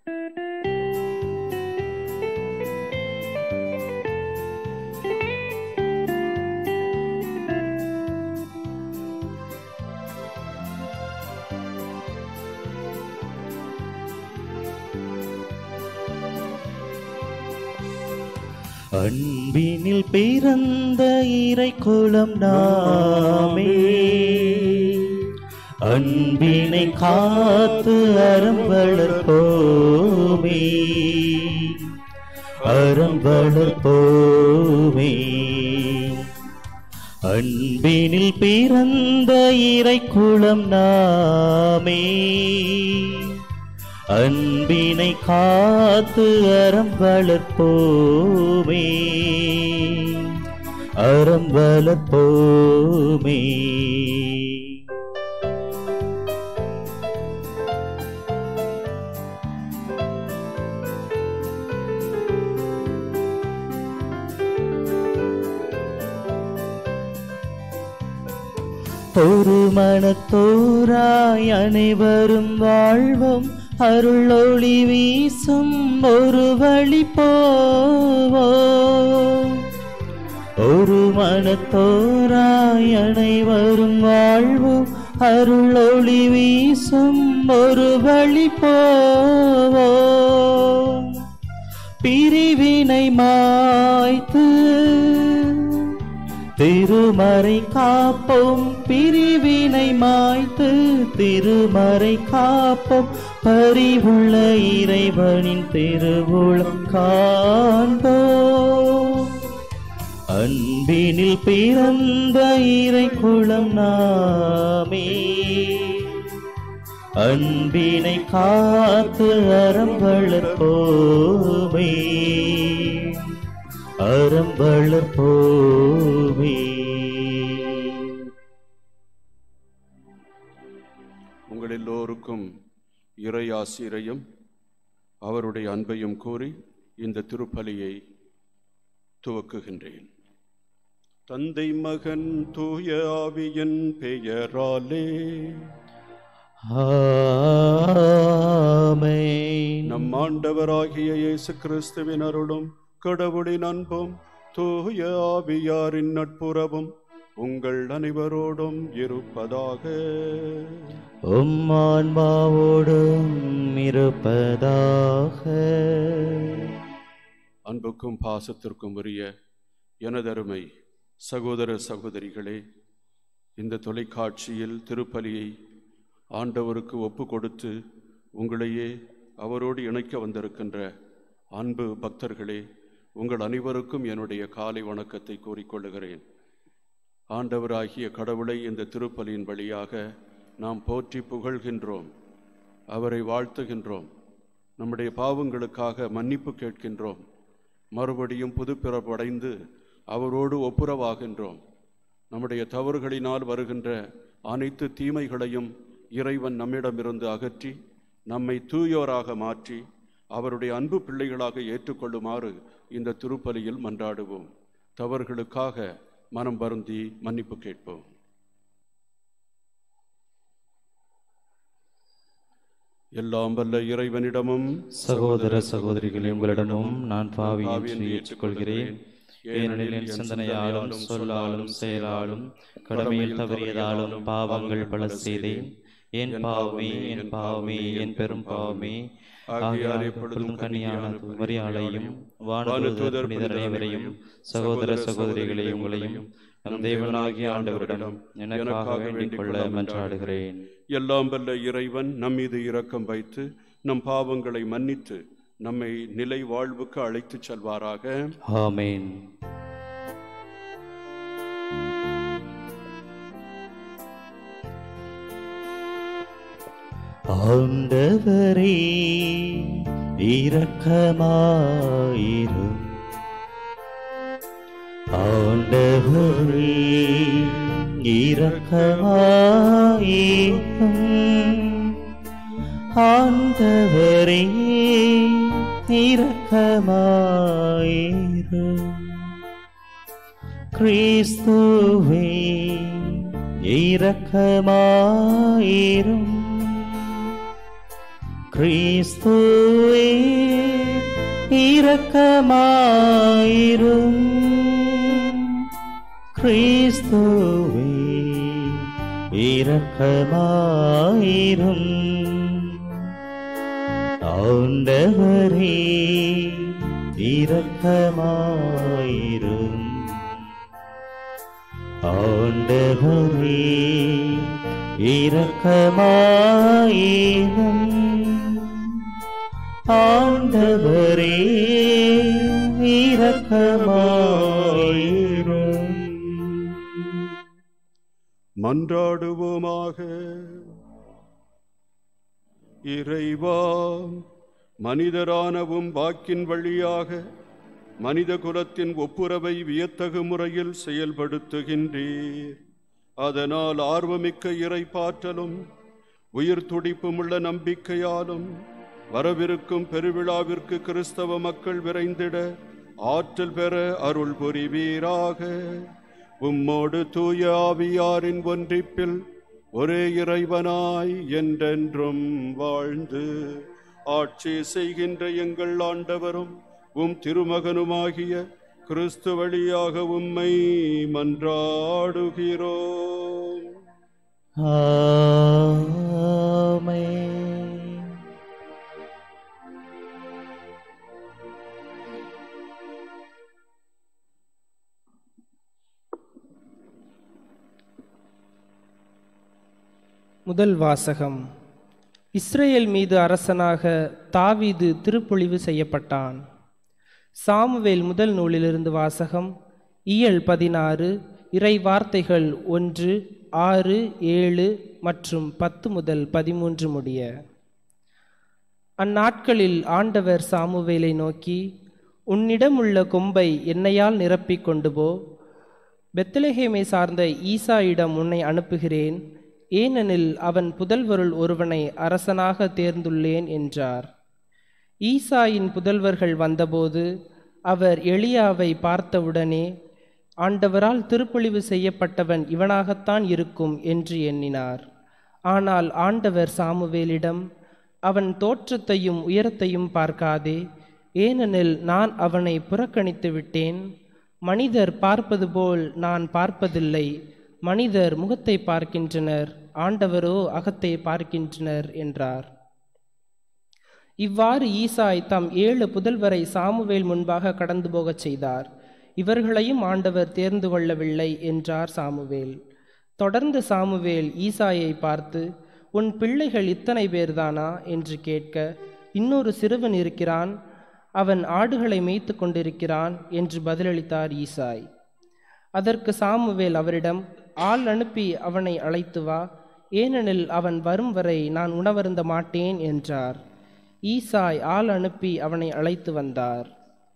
அன்பினில் பிறந்த இறைக்குலம் நாமே, அன்பினை காத்து அறம் வளர்ப்போமே, அறம் வளர்ப்போமே. அன்பினில் பிறந்த இறைக்குலம் நாமே, அன்பினை காத்து அறம் வளர்ப்போமே, அறம் வளர்ப்போமே. ஒரு மனத்தோராய் அனைவரும் வாழ்வோம், அருள் ஒளி வீசும் ஒரு வழி போவோம். ஒரு மனத்தோராய் அனைவரும் வாழ்வோம், அருள் ஒளி வீசும் ஒரு வழி போவோம். பிரிவினை மாய்த்து திருமறை காப்போம், பிரிவினை மாய்த்து திருமறை காப்போம். பரிவுள்ள இறைவனின் திருவுளம் காண்போம். அன்பினில் பிறந்த இறைக்குலம் நாமே, அன்பினை காத்து அறம் வளர்ப்போமே, அறம் வளர்ப்போமே. உங்கள் எல்லோருக்கும் இறை ஆசிரையும் அவருடைய அன்பையும் கூறி இந்த திருப்பலியை துவக்குகின்றேன். தந்தை மகன் தூய ஆவியின் பெயராலே ஆமென். நம் ஆண்டவராகிய இயேசு கிறிஸ்துவின் அருளும் கடவுளின் அன்பும் தூய ஆவியாரின் நட்புறவும் உங்கள் அனைவரோடும் இருப்பதாக. உம் ஆன்மாவோடும் இருப்பதாக. அன்புக்கும் பாசத்திற்கும் உரிய எனதருமை சகோதர சகோதரிகளே, இந்த தொலைக்காட்சியில் திருப்பலியை ஆண்டவருக்கு ஒப்பு கொடுத்து உங்களையே அவரோடு இணைக்க வந்திருக்கின்ற அன்பு பக்தர்களே, உங்கள் அனைவருக்கும் என்னுடைய காலை வணக்கத்தை கூறிக்கொள்ளுகிறேன். ஆண்டவராகிய கடவுளை இந்த திருப்பலியின் வழியாக நாம் போற்றி புகழ்கின்றோம், அவரை வாழ்த்துகின்றோம், நம்முடைய பாவங்களுக்காக மன்னிப்பு கேட்கின்றோம், மறுபடியும் புதுப்பிறப்படைந்து அவரோடு ஒப்புரவாகின்றோம். நம்முடைய தவறுகளினால் வருகின்ற அனைத்து தீமைகளையும் இறைவன் நம்மிடமிருந்து அகற்றி நம்மை தூயோராக மாற்றி அவருடைய அன்பு பிள்ளைகளாக ஏற்றுக்கொள்ளுமாறு இந்த திருப்பலியில் மன்றாடுவோம். தவறுகளுக்காக மனம் வருந்தி மன்னிப்பு கேட்போம். எல்லாம் வல்ல இறைவனிடமும் சகோதர சகோதரிகளே, உங்களிடமும் நான் பாவி என்று ஏற்றுக்கொள்கிறேன். ஏனெனில் என் சிந்தனையாலும் சொல்லாலும் செயலாலும் கடமையில் தவறியதாலும் பாவங்கள் பல செய்தேன். என் பாவமே, என் பாவமே, என் பெரும் பாவமே. ஆகையால் எப்பொழுதும் கன்னியான மரியாளையும் வானதூதர் புனிதர் அனைவரையும் சகோதர சகோதரிகளை உங்களையும் நம் தேவனாகிய ஆண்டவரிடம் எனக்காக வேண்டிக் கொள்ள மன்றாடுகிறேன். எல்லாம் வல்ல இறைவன் நம் மீது இரக்கம் வைத்து நம் பாவங்களை மன்னித்து நம்மை நிலை வாழ்வுக்கு அழைத்துச் செல்வாராக. ஆமென். ஆண்டவரே இரக்கமாயிரும். ஆண்டவரே இரக்கமாயிரும். ஆண்டவரே இரக்கமாயிரும். கிறிஸ்துவே இரக்கமாயிரும். கிறிஸ்துவே இரக்கமாயிரும். கிறிஸ்துவே இரக்கமாயிரும். ஆண்டவரே இரக்கமாயிரும். ஆண்டவரே இரக்கமாயிரும். ஆண்டவரே இரக்கமாயிரும். மன்றாடுவோமாக. இறைவா, மனிதரானவும் வாக்கின் வழியாக மனித குலத்தின் ஒப்புரவை வியத்தகு முறையில் செயல்படுத்துகின்றீர். அதனால் ஆர்வமிக்க இறைப்பாற்றலும் உயிர் துடிப்பும் உள்ள நம்பிக்கையாலும் வரவிருக்கும் பெருவிழாவிற்கு கிறிஸ்தவ மக்கள் விரைந்திட ஆற்றல் பெற அருள் புரிவீராக. உம்மோடு தூய ஆவியாரின் ஒன்றிப்பில் ஒரே இறைவனாய் என்றென்றும் வாழ்ந்து ஆட்சி செய்கின்ற எங்கள் ஆண்டவரும் உம் திருமகனுமாகிய கிறிஸ்து வழியாக உம்மை மன்றாடுகிறோம். ஆமென். முதல் வாசகம். இஸ்ரேல் மீது அரசனாக தாவீது திருப்பொழிவு செய்யப்பட்டான். சாமுவேல் முதல் நூலிலிருந்து வாசகம். இயல் 16, இறை வார்த்தைகள் 1, 6, 7 மற்றும் 10 முதல் 13 முடிய. அந்நாட்களில் ஆண்டவர் சாமுவேலை நோக்கி, உன்னிடமுள்ள கொம்பை எண்ணெயால் நிரப்பிக் கொண்டு போ. பெத்லெகேமை சார்ந்த ஈசாயிடம் உன்னை அனுப்புகிறேன், ஏனெனில் அவன் புதல்வருள் ஒருவனை அரசனாக தேர்ந்துள்ளேன் என்றார். ஈசாயின் புதல்வர்கள் வந்தபோது அவர் எலியாவை பார்த்தவுடனே, ஆண்டவரால் திருப்பொழிவு செய்யப்பட்டவன் இவனாகத்தான் இருக்கும் என்று எண்ணினார். ஆனால் ஆண்டவர் சாமுவேலிடம், அவன் தோற்றத்தையும் உயரத்தையும் பார்க்காதே, ஏனெனில் நான் அவனை புறக்கணித்து விட்டேன். மனிதர் பார்ப்பது போல் நான் பார்ப்பதில்லை. மனிதர் முகத்தை பார்க்கின்றனர், ஆண்டவரோ அகத்தை பார்க்கின்றனர் என்றார். இவ்வாறு ஈசாய் தம் 7 புதல்வரை சாமுவேல் முன்பாக கடந்து போகச் செய்தார். இவர்களையும் ஆண்டவர் தேர்ந்து கொள்ளவில்லை என்றார் சாமுவேல். தொடர்ந்து சாமுவேல் ஈசாயை பார்த்து, உன் பிள்ளைகள் இத்தனை பேர்தானா என்று கேட்க, இன்னொரு சிறுவன் இருக்கிறான், அவன் ஆடுகளை மேய்த்து கொண்டிருக்கிறான் என்று பதிலளித்தார் ஈசாய். அதற்கு சாமுவேல் அவரிடம், ஆள் அனுப்பி அவனை அழைத்து வா, ஏனெனில் அவன் வரும் வரை நான் உணவருந்த மாட்டேன் என்றார். ஈசாய் ஆள் அனுப்பி அவனை அழைத்து வந்தார்.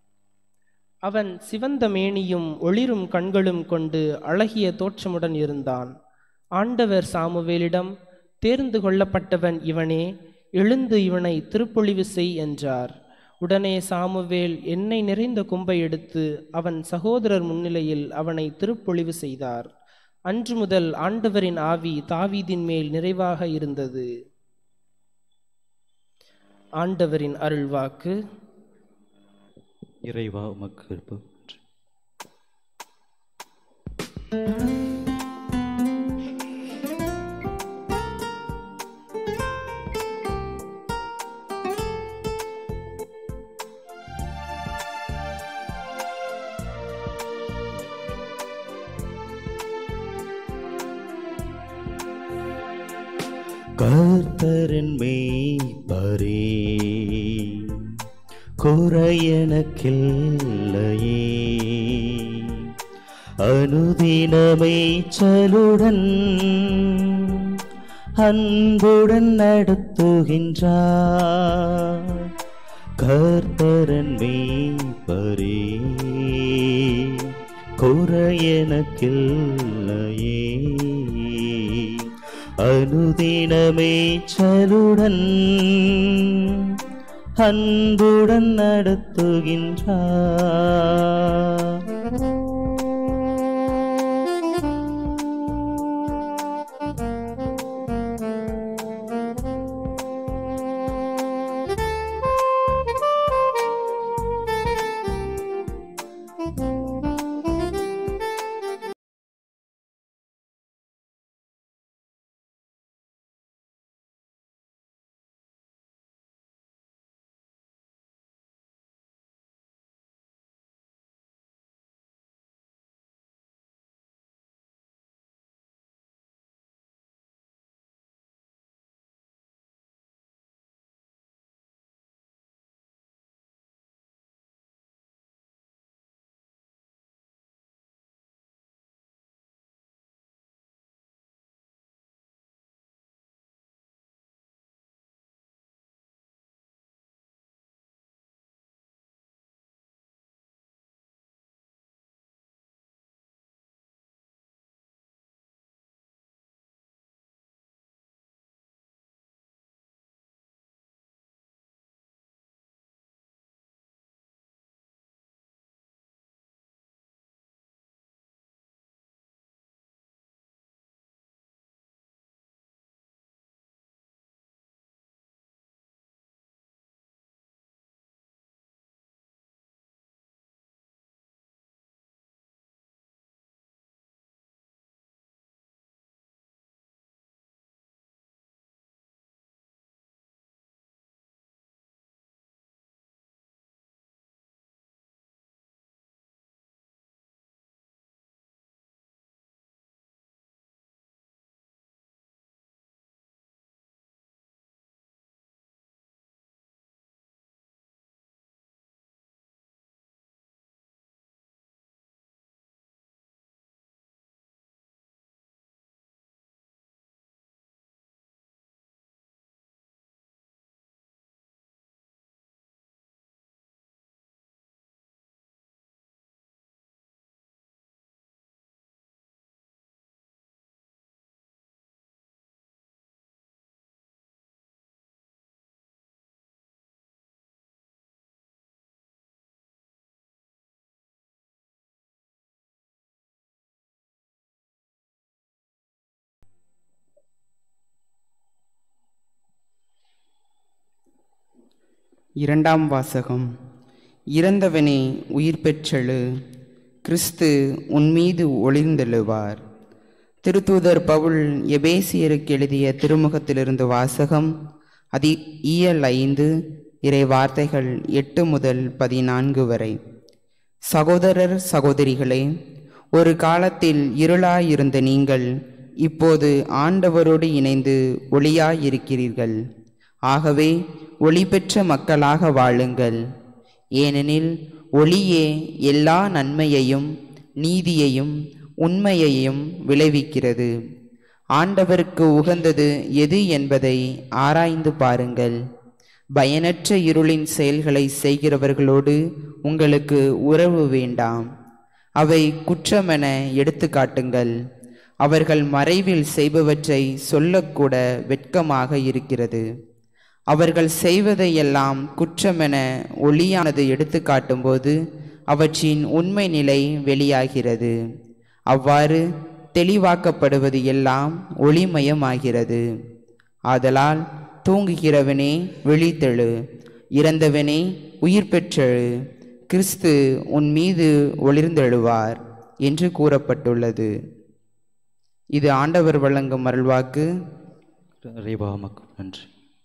அவன் சிவந்த மேனியும் ஒளிரும் கண்களும் கொண்டு அழகிய தோற்றமுடன் இருந்தான். ஆண்டவர் சாமுவேலிடம், தேர்ந்து கொள்ளப்பட்டவன் இவனே, எழுந்து இவனை திருப்பொழிவு செய் என்றார். உடனே சாமுவேல் எண்ணெய் நிறைந்த கொம்பை எடுத்து அவன் சகோதரர் முன்னிலையில் அவனை திருப்பொழிவு செய்தார். அன்று முதல் ஆண்டவரின் ஆவி தாவீதின் மேல் நிறைவாக இருந்தது. ஆண்டவரின் அருள்வாக்கு. இறைவா உமக்கு கிருபை. கர்த்தரின் மேய்ப்பரே, குறையெனக்கில்லையே. அனுதினமே சலுடன் அன்புடன் நடத்துகின்றார். கர்த்தரின் மேய்ப்பரே, குறையெனக்கில்லையே. அனுதினமே சலுடன் அன்புடன் நடத்துகின்றார். இரண்டாம் வாசகம். இறந்தவனே உயிர் பெற்றெழு, கிறிஸ்து உன்மீது ஒளிர்ந்தெழுவார். திருத்தூதர் பவுல் எபேசியருக்கு எழுதிய திருமுகத்திலிருந்து வாசகம். இயல் 5, இறை வார்த்தைகள் 8 முதல் 14 வரை. சகோதரர் சகோதரிகளே, ஒரு காலத்தில் இருளாயிருந்த நீங்கள் இப்போது ஆண்டவரோடு இணைந்து ஒளியாயிருக்கிறீர்கள். ஆகவே ஒளி பெற்ற மக்களாக வாழுங்கள். ஏனெனில் ஒளியே எல்லா நன்மையையும் நீதியையும் உண்மையையும் விளைவிக்கிறது. ஆண்டவருக்கு உகந்தது எது என்பதை ஆராய்ந்து பாருங்கள். பயனற்ற இருளின் செயல்களை செய்கிறவர்களோடு உங்களுக்கு உறவு வேண்டாம். அவை குற்றமென எடுத்து காட்டுங்கள். அவர்கள் மறைவில் செய்பவற்றை சொல்லக்கூட வெட்கமாக இருக்கிறது. அவர்கள் செய்வதையெல்லாம் குற்றமென ஒளியானது எடுத்து காட்டும்போது அவற்றின் உண்மை நிலை வெளியாகிறது. அவ்வாறு தெளிவாக்கப்படுவது எல்லாம் ஒளிமயமாகிறது. ஆதலால் தூங்குகிறவனே விழித்தெழு, இறந்தவனே உயிர் பெற்றெழு, கிறிஸ்து உன் மீது ஒளிர்ந்தெழுவார் என்று கூறப்பட்டுள்ளது. இது ஆண்டவர் வழங்கும் அருள்வாக்கு. இறைவாமக்கு நன்றி.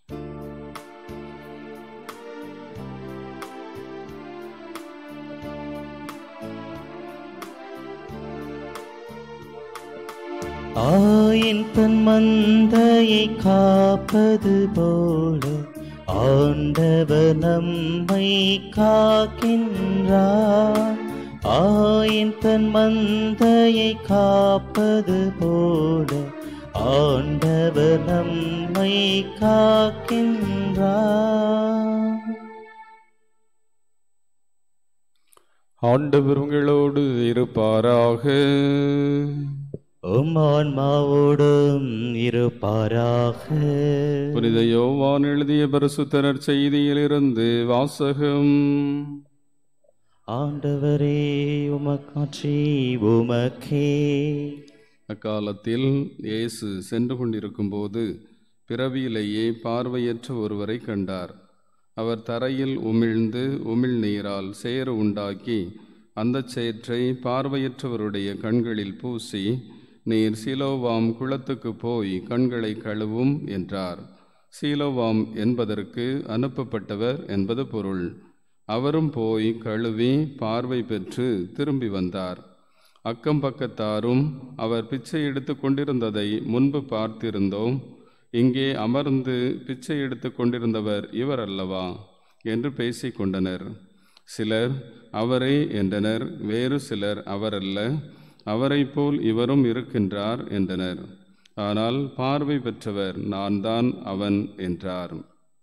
ஆயின் தன் மந்தையை காப்பது போல ஆண்டவர் நம்மை காக்கின்றார். ஆயின் தன் மந்தையை காப்பது போல ஆண்டவர் நம்மை காக்கின்றார். ஆண்டவர் உங்களோடு இருப்பாராக. உம் ஆன்மாவோடும் இருப்பாராக. புனித யோவான் எழுதிய பரிசுத்த நற்செய்தியிலிருந்து வாசகம். ஆண்டவரே உமக்காட்சி உமக்கே. அக்காலத்தில் இயேசு சென்று கொண்டிருக்கும்போது பிறவியிலேயே பார்வையற்ற ஒருவரை கண்டார். அவர் தரையில் உமிழ்ந்து உமிழ்நீரால் சேறு உண்டாக்கி அந்த சேற்றை பார்வையற்றவருடைய கண்களில் பூசி, நீர் சீலோவாம் குளத்துக்கு போய் கண்களை கழுவும் என்றார். சீலோவாம் என்பதற்கு அனுப்பப்பட்டவர் என்பது பொருள். அவரும் போய் கழுவி பார்வை பெற்று திரும்பி வந்தார். அக்கம் பக்கத்தாரும் அவர் பிச்சை எடுத்து கொண்டிருந்ததை முன்பு பார்த்திருந்தோம், இங்கே அமர்ந்து பிச்சை எடுத்து கொண்டிருந்தவர் இவர் அல்லவா என்று பேசிக்கொண்டனர். சிலர் அவரே என்றனர், வேறு சிலர் அவரல்ல, அவரை போல் இவரும் இருக்கின்றார் என்றனர். ஆனால் பார்வை பெற்றவர் நான் தான் அவன் என்றார்.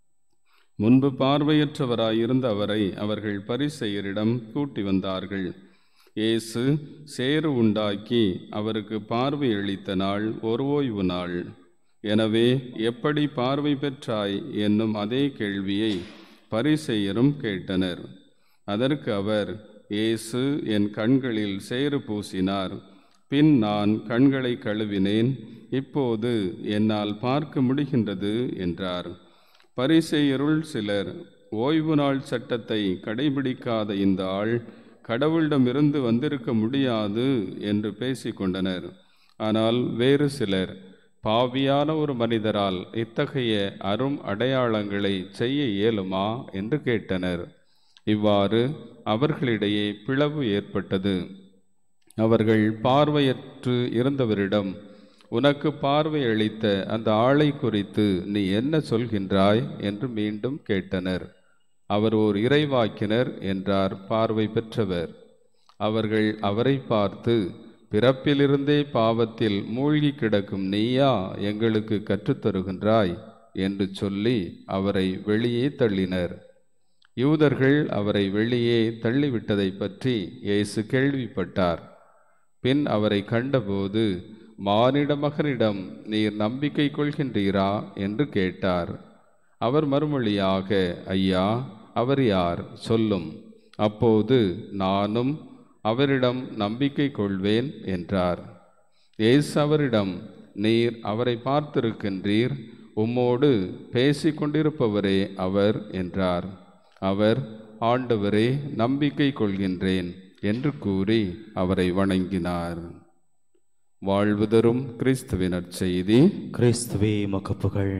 முன்பு பார்வையற்றவராயிருந்த அவரை அவர்கள் பரிசேயரிடம் கூட்டி வந்தார்கள். இயேசு சேறு உண்டாக்கி அவருக்கு பார்வை அளித்த நாள் ஒரு ஓய்வு நாள். எனவே எப்படி பார்வை பெற்றாய் என்னும் அதே கேள்வியை பரிசேயரும் கேட்டனர். அதற்கு அவர், இயேசு என் கண்களில் சேறு பூசினார், பின் நான் கண்களை கழுவினேன், இப்போது என்னால் பார்க்க முடிகின்றது என்றார். பரிசேயருள் சிலர், ஓய்வு நாள் சட்டத்தை கடைபிடிக்காத இந்த ஆள் கடவுளிடமிருந்து வந்திருக்க முடியாது என்று பேசிக்கொண்டனர். ஆனால் வேறு சிலர், பாவியான ஒரு மனிதரால் இத்தகைய அரும் அடையாளங்களை செய்ய இயலுமா என்று கேட்டனர். இவ்வாறு அவர்களிடையே பிளவு ஏற்பட்டது. அவர்கள் பார்வையற்று இருந்தவரிடம், உனக்கு பார்வை அளித்த அந்த ஆளை குறித்து நீ என்ன சொல்கின்றாய் என்று மீண்டும் கேட்டனர். அவர் ஓர் இறைவாக்கினர் என்றார் பார்வை பெற்றவர். அவர்கள் அவரை பார்த்து, பிறப்பிலிருந்தே பாவத்தில் மூழ்கி கிடக்கும் நீயா எங்களுக்கு கற்றுத்தருகின்றாய் என்று சொல்லி அவரை வெளியே தள்ளினர். யூதர்கள் அவரை வெளியே தள்ளிவிட்டதை பற்றி இயேசு கேள்விப்பட்டார். பின் அவரை கண்டபோது, மானிட மகனிடம் நீர் நம்பிக்கை கொள்கின்றீரா என்று கேட்டார். அவர் மறுமொழியாக, ஐயா, அவர் யார் சொல்லும், அப்போது நானும் அவரிடம் நம்பிக்கை கொள்வேன் என்றார். இயேசு அவரிடம், நீர் அவரை பார்த்திருக்கின்றீர், உம்மோடு பேசிக்கொண்டிருப்பவரே அவர் என்றார். அவர், ஆண்டவரே, நம்பிக்கை கொள்கின்றேன் என்று கூறி அவரை வணங்கினார். வாழ்வு தரும் கிறிஸ்துவின் நற்செய்தி. கிறிஸ்துவே உமக்கு புகழ்.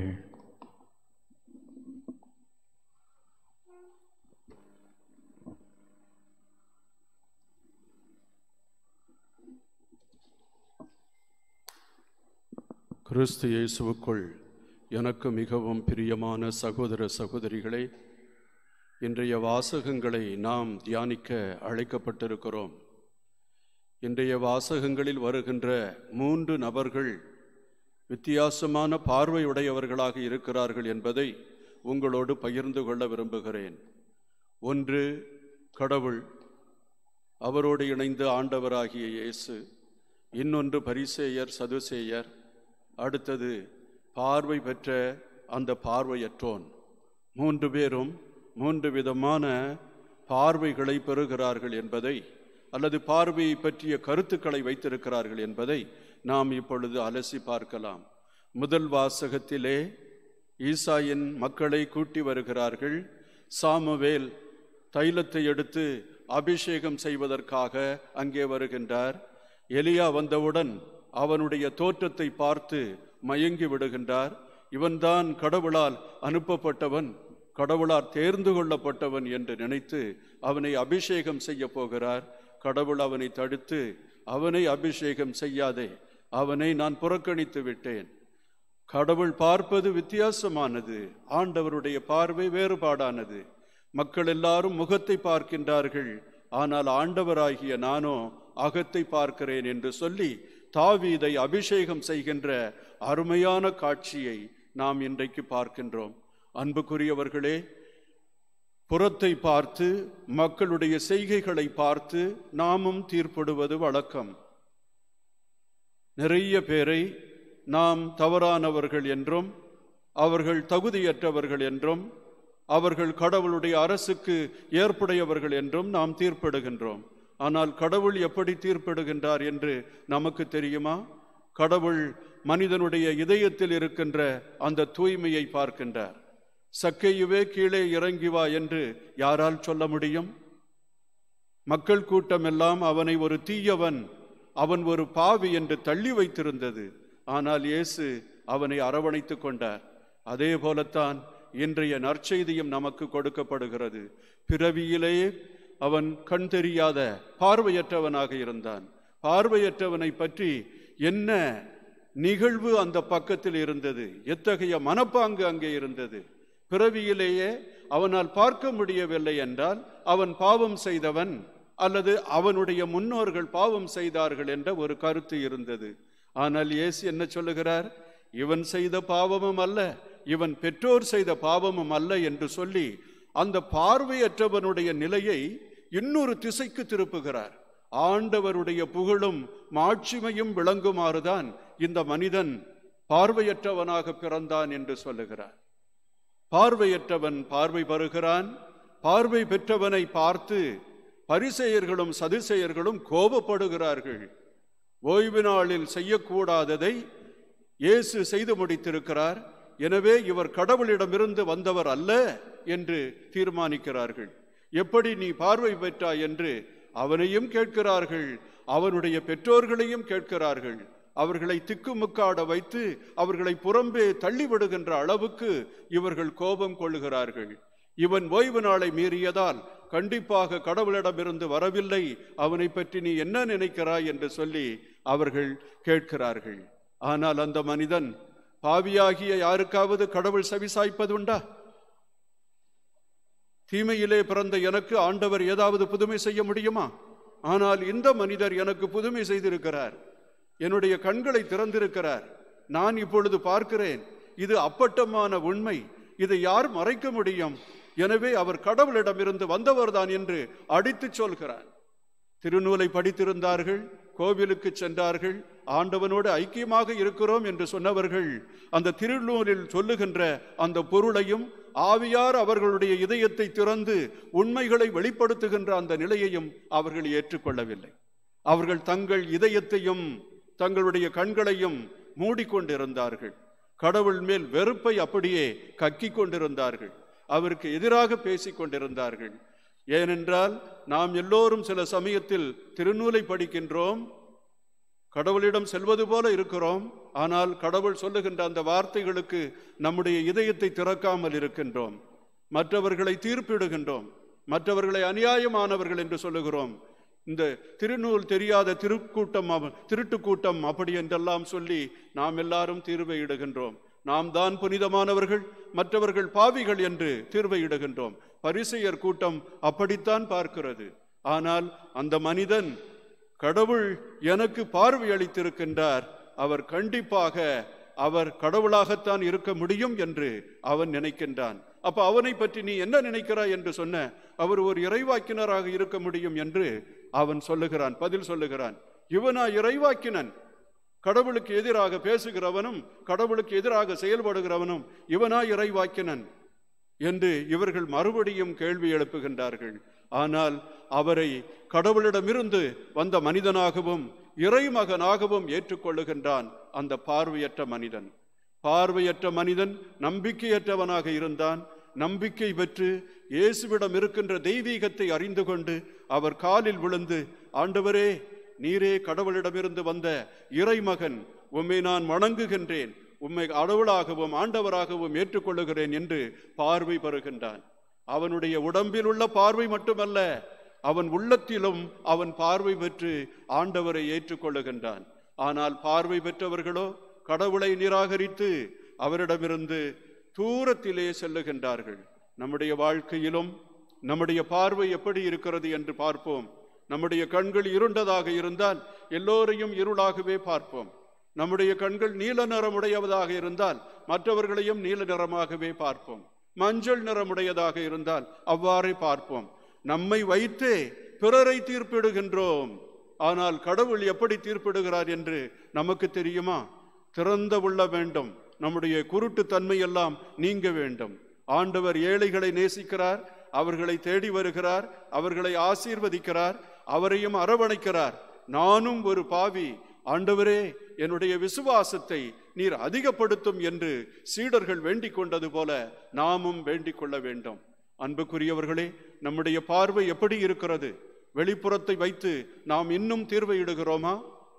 கிறிஸ்து இயேசுவுக்குள் எனக்கு மிகவும் பிரியமான சகோதர சகோதரிகளே, இன்றைய வாசகங்களை நாம் தியானிக்க அழைக்கப்பட்டிருக்கிறோம். இன்றைய வாசகங்களில் வருகின்ற 3 நபர்கள் வித்தியாசமான பார்வையுடையவர்களாக இருக்கிறார்கள் என்பதை உங்களோடு பகிர்ந்து கொள்ள விரும்புகிறேன். ஒன்று கடவுள், அவரோடு இணைந்து ஆண்டவராகிய இயேசு. இன்னொன்று பரிசேயர், சதுசேயர். அடுத்தது பார்வை பெற்ற அந்த பார்வையற்றோன். 3 பேரும் 3 விதமான பார்வைகளை பெறுகிறார்கள் என்பதை, அல்லது பார்வையை பற்றிய கருத்துக்களை வைத்திருக்கிறார்கள் என்பதை நாம் இப்பொழுது அலசி பார்க்கலாம். முதல் வாசகத்திலே ஈசாயின் மக்களை கூட்டி வருகிறார்கள். சாமுவேல் தைலத்தை எடுத்து அபிஷேகம் செய்வதற்காக அங்கே வருகின்றார். எலியா வந்தவுடன் அவனுடைய தோற்றத்தை பார்த்து மயங்கி விடுகின்றார். இவன்தான் கடவுளால் அனுப்பப்பட்டவன், கடவுளால் தேர்ந்து கொள்ளப்பட்டவன் என்று நினைத்து அவனை அபிஷேகம் செய்ய போகிறார். கடவுள் அவனை தடுத்து, அவனை அபிஷேகம் செய்யாதே, அவனை நான் புறக்கணித்து விட்டேன். கடவுள் பார்ப்பது வித்தியாசமானது, ஆண்டவருடைய பார்வை வேறுபாடானது. மக்கள் எல்லாரும் முகத்தை பார்க்கின்றார்கள், ஆனால் ஆண்டவராகிய நானோ அகத்தை பார்க்கிறேன் என்று சொல்லி தாவீதை அபிஷேகம் செய்கின்ற அருமையான காட்சியை நாம் இன்றைக்கு பார்க்கின்றோம். அன்புக்குரியவர்களே, புறத்தை பார்த்து, மக்களுடைய செய்கைகளை பார்த்து நாமும் தீர்ப்பிடுவது வழக்கம். நிறைய பேரை நாம் தவறானவர்கள் என்றும், அவர்கள் தகுதியற்றவர்கள் என்றும், அவர்கள் கடவுளுடைய அரசுக்கு ஏற்புடையவர்கள் என்றும் நாம் தீர்ப்பிடுகின்றோம். ஆனால் கடவுள் எப்படி தீர்ப்பிடுகின்றார் என்று நமக்கு தெரியுமா? கடவுள் மனிதனுடைய இதயத்தில் இருக்கின்ற அந்த தூய்மையை பார்க்கின்றார். சக்கையுவே கீழே இறங்கி வா என்று யாரால் சொல்ல முடியும்? மக்கள் கூட்டம் எல்லாம் அவனை ஒரு தீயவன், அவன் ஒரு பாவி என்று தள்ளி வைத்திருந்தது. ஆனால் இயேசு அவனை அரவணைத்து கொண்டார். அதே போலத்தான் இன்றைய நற்செய்தியும் நமக்கு கொடுக்கப்படுகிறது. பிறவியிலேயே அவன் கண் தெரியாத பார்வையற்றவனாக இருந்தான். பார்வையற்றவனை பற்றி என்ன நிகழ்வு அந்த பக்கத்தில் இருந்தது, எத்தகைய மனப்பாங்கு அங்கே இருந்தது. பிறவியிலேயே அவனால் பார்க்க முடியவில்லை என்றால் அவன் பாவம் செய்தவன், அல்லது அவனுடைய முன்னோர்கள் பாவம் செய்தார்கள் என்ற ஒரு கருத்து இருந்தது. ஆனால் இயேசு என்ன சொல்லுகிறார்? இவன் செய்த பாவமும் அல்ல, இவன் பெற்றோர் செய்த பாவமும் அல்ல என்று சொல்லி அந்த பார்வையற்றவனுடைய நிலையை இன்னொரு திசைக்கு திருப்புகிறார். ஆண்டவருடைய புகழும் மாட்சிமையும் விளங்குமாறுதான் இந்த மனிதன் பார்வையற்றவனாக பிறந்தான் என்று சொல்லுகிறார். பார்வையற்றவன் பார்வை பெறுகிறான். பார்வை பெற்றவனை பார்த்து பரிசேயர்களும் சதுசேயர்களும் கோபப்படுகிறார்கள். ஓய்வு நாளில் செய்யக்கூடாததை இயேசு செய்து முடித்திருக்கிறார், எனவே இவர் கடவுளிடமிருந்து வந்தவர் அல்ல என்று தீர்மானிக்கிறார்கள். எப்படி நீ பார்வை பெற்றாய் என்று அவனையும் கேட்கிறார்கள், அவனுடைய பெற்றோர்களையும் கேட்கிறார்கள். அவர்களை திக்குமுக்காட வைத்து அவர்களை புறம்பே தள்ளிவிடுகின்ற அளவுக்கு இவர்கள் கோபம் கொள்ளுகிறார்கள். இவன் ஓய்வு நாளை மீறியதால் கண்டிப்பாக கடவுளிடமிருந்து வரவில்லை, அவனை பற்றி நீ என்ன நினைக்கிறாய் என்று சொல்லி அவர்கள் கேட்கிறார்கள். ஆனால் அந்த மனிதன், பாவியாகிய யாருக்காவது கடவுள் செவிசாய்ப்பதுண்டா? தீமையிலே பிறந்த எனக்கு ஆண்டவர் ஏதாவது புதுமை செய்ய முடியுமா? ஆனால் இந்த மனிதர் எனக்கு புதுமை செய்திருக்கிறார், என்னுடைய கண்களை திறந்திருக்கிறார், நான் இப்பொழுது பார்க்கிறேன். இது அப்பட்டமான உண்மை, இதை யார் மறைக்க முடியும்? எனவே அவர் கடவுளிடமிருந்து வந்தவர்தான் என்று அடித்து சொல்கிறார். திருநூலை படித்திருந்தார்கள், கோவிலுக்கு சென்றார்கள், ஆண்டவனோடு ஐக்கியமாக இருக்கிறோம் என்று சொன்னவர்கள் அந்த திருநூலில் சொல்லுகின்ற அந்த பொருளையும் ஆவியார் அவர்களுடைய இதயத்தை திறந்து உண்மைகளை வெளிப்படுத்துகின்ற அந்த நிலையையும் அவர்கள் ஏற்றுக்கொள்ளவில்லை. அவர்கள் தங்கள் இதயத்தையும் தங்களுடைய கண்களையும் மூடிக்கொண்டிருந்தார்கள். கடவுள் மேல் வெறுப்பை அப்படியே கக்கிக் கொண்டிருந்தார்கள். அவருக்கு எதிராக பேசிக் கொண்டிருந்தார்கள். ஏனென்றால் நாம் எல்லோரும் சில சமயத்தில் திருநூலை படிக்கின்றோம், கடவுளிடம் செல்வது போல இருக்கிறோம். ஆனால் கடவுள் சொல்லுகின்ற அந்த வார்த்தைகளுக்கு நம்முடைய இதயத்தை திறக்காமல் இருக்கின்றோம். மற்றவர்களை தீர்ப்பிடுகின்றோம், மற்றவர்களை அநியாயமானவர்கள் என்று சொல்லுகிறோம். இந்த திருநூல் தெரியாத திருட்டு கூட்டம் அப்படி என்றெல்லாம் சொல்லி நாம் எல்லாரும் தீர்வை இடுகின்றோம். நாம் தான் புனிதமானவர்கள், மற்றவர்கள் பாவிகள் என்று தீர்வை இடுகின்றோம். பரிசேயர் கூட்டம் அப்படித்தான் பார்க்கிறது. ஆனால் அந்த மனிதன் கடவுள் எனக்கு பார்வை அளித்திருக்கின்றார், அவர் கண்டிப்பாக அவர் கடவுளாகத்தான் இருக்க முடியும் என்று அவன் நினைக்கின்றான். அப்ப அவனை பற்றி நீ என்ன நினைக்கிறாய் என்று சொன்ன, அவர் ஒரு இறைவாக்கினராக இருக்க முடியும் என்று அவன் சொல்லுகிறான், பதில் சொல்லுகிறான். இவனா இறைவாக்கினன்? கடவுளுக்கு எதிராக பேசுகிறவனும் கடவுளுக்கு எதிராக செயல்படுகிறவனும் இவனா இறைவாக்கினன் என்று இவர்கள் மறுபடியும் கேள்வி எழுப்புகின்றார்கள். ஆனால் அவரை கடவுளிடமிருந்து வந்த மனிதனாகவும் இறைமகனாகவும் ஏற்றுக்கொள்ளுகின்றான் அந்த பார்வையற்ற மனிதன். பார்வையற்ற மனிதன் நம்பிக்கையற்றவனாக இருந்தான். நம்பிக்கை பெற்று இயேசுவிடம் இருக்கின்ற தெய்வீகத்தை அறிந்து கொண்டு அவர் காலில் விழுந்து, ஆண்டவரே, நீரே கடவுளிடமிருந்து வந்த இறைமகன், உம்மை நான் வணங்குகின்றேன், உம்மை கடவுளாகவும் ஆண்டவராகவும் ஏற்றுக்கொள்ளுகிறேன் என்று பார்வை பெறுகின்றான். அவனுடைய உடம்பில் உள்ள பார்வை மட்டுமல்ல, அவன் உள்ளத்திலும் அவன் பார்வை பெற்று ஆண்டவரை ஏற்றுக்கொள்ளுகின்றான். ஆனால் பார்வை பெற்றவர்களோ கடவுளை நிராகரித்து அவரிடமிருந்து தூரத்திலே செல்லுகின்றார்கள். நம்முடைய வாழ்க்கையிலும் நம்முடைய பார்வை எப்படி இருக்கிறது என்று பார்ப்போம். நம்முடைய கண்கள் இருண்டதாக இருந்தால் எல்லோரையும் இருளாகவே பார்ப்போம். நம்முடைய கண்கள் நீல நிறமுடையதாக இருந்தால் மற்றவர்களையும் நீல நிறமாகவே பார்ப்போம். மஞ்சள் நிறமுடையதாக இருந்தால் அவ்வாறே பார்ப்போம். நம்மை வைத்தே பிறரை தீர்ப்பிடுகின்றோம். ஆனால் கடவுள் எப்படி தீர்ப்பிடுகிறார் என்று நமக்கு தெரியுமா? திறந்த உள்ள வேண்டும், நம்முடைய குருட்டு தன்மை எல்லாம் நீங்க வேண்டும். ஆண்டவர் ஏழைகளை நேசிக்கிறார், அவர்களை தேடி வருகிறார், அவர்களை ஆசீர்வதிக்கிறார், அவரையும் அரவணைக்கிறார். நானும் ஒரு பாவி, ஆண்டவரே என்னுடைய விசுவாசத்தை நீர் அதிகப்படுத்தும் என்று சீடர்கள் வேண்டிக் கொண்டது போல நாமும் வேண்டிக் கொள்ள வேண்டும். அன்புக்குரியவர்களே, நம்முடைய பார்வை எப்படி இருக்கிறது? வெளிப்புறத்தை வைத்து நாம் இன்னும் தீர்வை இடுகிறோமா?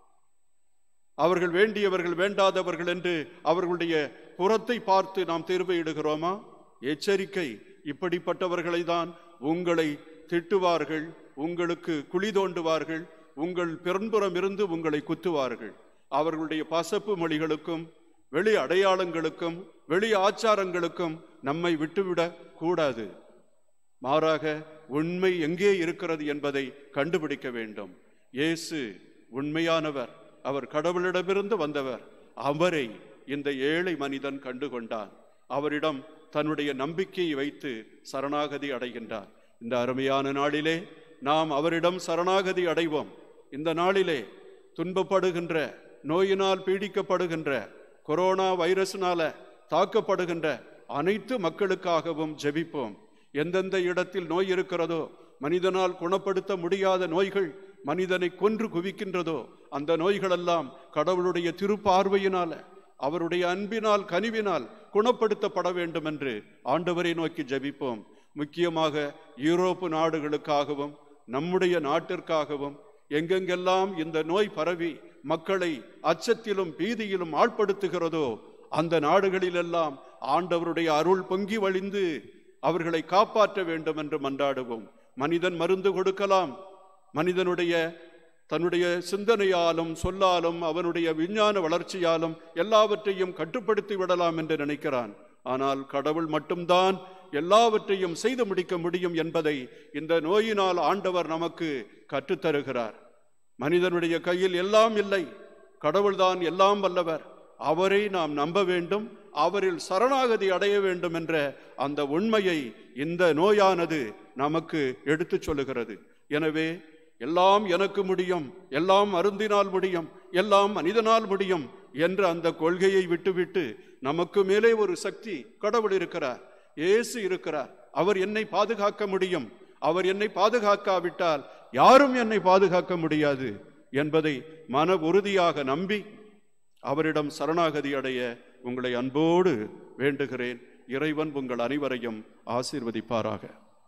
அவர்கள் வேண்டியவர்கள் வேண்டாதவர்கள் என்று அவர்களுடைய புறத்தை பார்த்து நாம் தீர்வை இடுகிறோமா? எச்சரிக்கை, இப்படிப்பட்டவர்களை தான் உங்களை திட்டுவார்கள், உங்களுக்கு குழி தோண்டுவார்கள், உங்கள் பிறன்புறம் இருந்து உங்களை குத்துவார்கள். அவர்களுடைய பசப்பு மொழிகளுக்கும் வெளி அடையாளங்களுக்கும் வெளி ஆச்சாரங்களுக்கும் நம்மை விட்டுவிடக் கூடாது. மாறாக உண்மை எங்கே இருக்கிறது என்பதை கண்டுபிடிக்க வேண்டும். இயேசு உண்மையானவர், அவர் கடவுளிடமிருந்து வந்தவர். அவரை இந்த ஏழை மனிதன் கண்டுகொண்டான். அவரிடம் தன்னுடைய நம்பிக்கையை வைத்து சரணாகதி அடைகின்றார். இந்த அருமையான நாளிலே நாம் அவரிடம் சரணாகதி அடைவோம். இந்த நாளிலே துன்பப்படுகின்ற, நோயினால் பீடிக்கப்படுகின்ற, கொரோனா வைரஸினால தாக்கப்படுகின்ற அனைத்து மக்களுக்காகவும் ஜெபிப்போம். எந்தெந்த இடத்தில் நோய் இருக்கிறதோ, மனிதனால் குணப்படுத்த முடியாத நோய்கள் மனிதனை கொன்று குவிக்கின்றதோ, அந்த நோய்களெல்லாம் கடவுளுடைய திருப்பார்வையினால, அவருடைய அன்பினால், கனிவினால் குணப்படுத்தப்பட வேண்டும் என்று ஆண்டவரை நோக்கி ஜெபிப்போம். முக்கியமாக யூரோப்பு நாடுகளுக்காகவும் நம்முடைய நாட்டிற்காகவும், எங்கெங்கெல்லாம் இந்த நோய் பரவி மக்களை அச்சத்திலும் பீதியிலும் ஆட்படுத்துகிறதோ அந்த நாடுகளிலெல்லாம் ஆண்டவருடைய அருள் பொங்கி வழிந்து அவர்களை காப்பாற்ற வேண்டும் என்று மன்றாடுவோம். மனிதன் மருந்து கொடுக்கலாம், மனிதனுடைய தன்னுடைய சிந்தனையாலும் சொல்லாலும் அவனுடைய விஞ்ஞான வளர்ச்சியாலும் எல்லாவற்றையும் கட்டுப்படுத்தி விடலாம் என்று நினைக்கிறான். ஆனால் கடவுள் மட்டும்தான் எல்லாவற்றையும் செய்து முடிக்க முடியும் என்பதை இந்த நோயினால் ஆண்டவர் நமக்கு கற்றுத்தருகிறார். மனிதனுடைய கையில் எல்லாம் இல்லை, கடவுள்தான் எல்லாம் வல்லவர். அவரை நாம் நம்ப வேண்டும், அவரில் சரணாகதி அடைய வேண்டும் என்ற அந்த உண்மையை இந்த நோயானது நமக்கு எடுத்து சொல்லுகிறது. எனவே எல்லாம் எனக்கு முடியும், எல்லாம் அருந்தினால் முடியும், எல்லாம் மனிதனால் முடியும் என்ற அந்த கொள்கையை விட்டுவிட்டு நமக்கு மேலே ஒரு சக்தி கடவுள் இருக்கிறார், இயேசு இருக்கிறார். அவர் என்னை பாதுகாக்க முடியும், அவர் என்னை பாதுகாக்காவிட்டால் யாரும் என்னை பாதுகாக்க முடியாது என்பதை மன உறுதியாக நம்பி அவரிடம் சரணாகதி அடைய உங்களை அன்போடு வேண்டுகிறேன். இறைவன் உங்கள் அனைவரையும் ஆசீர்வதிப்பாராக.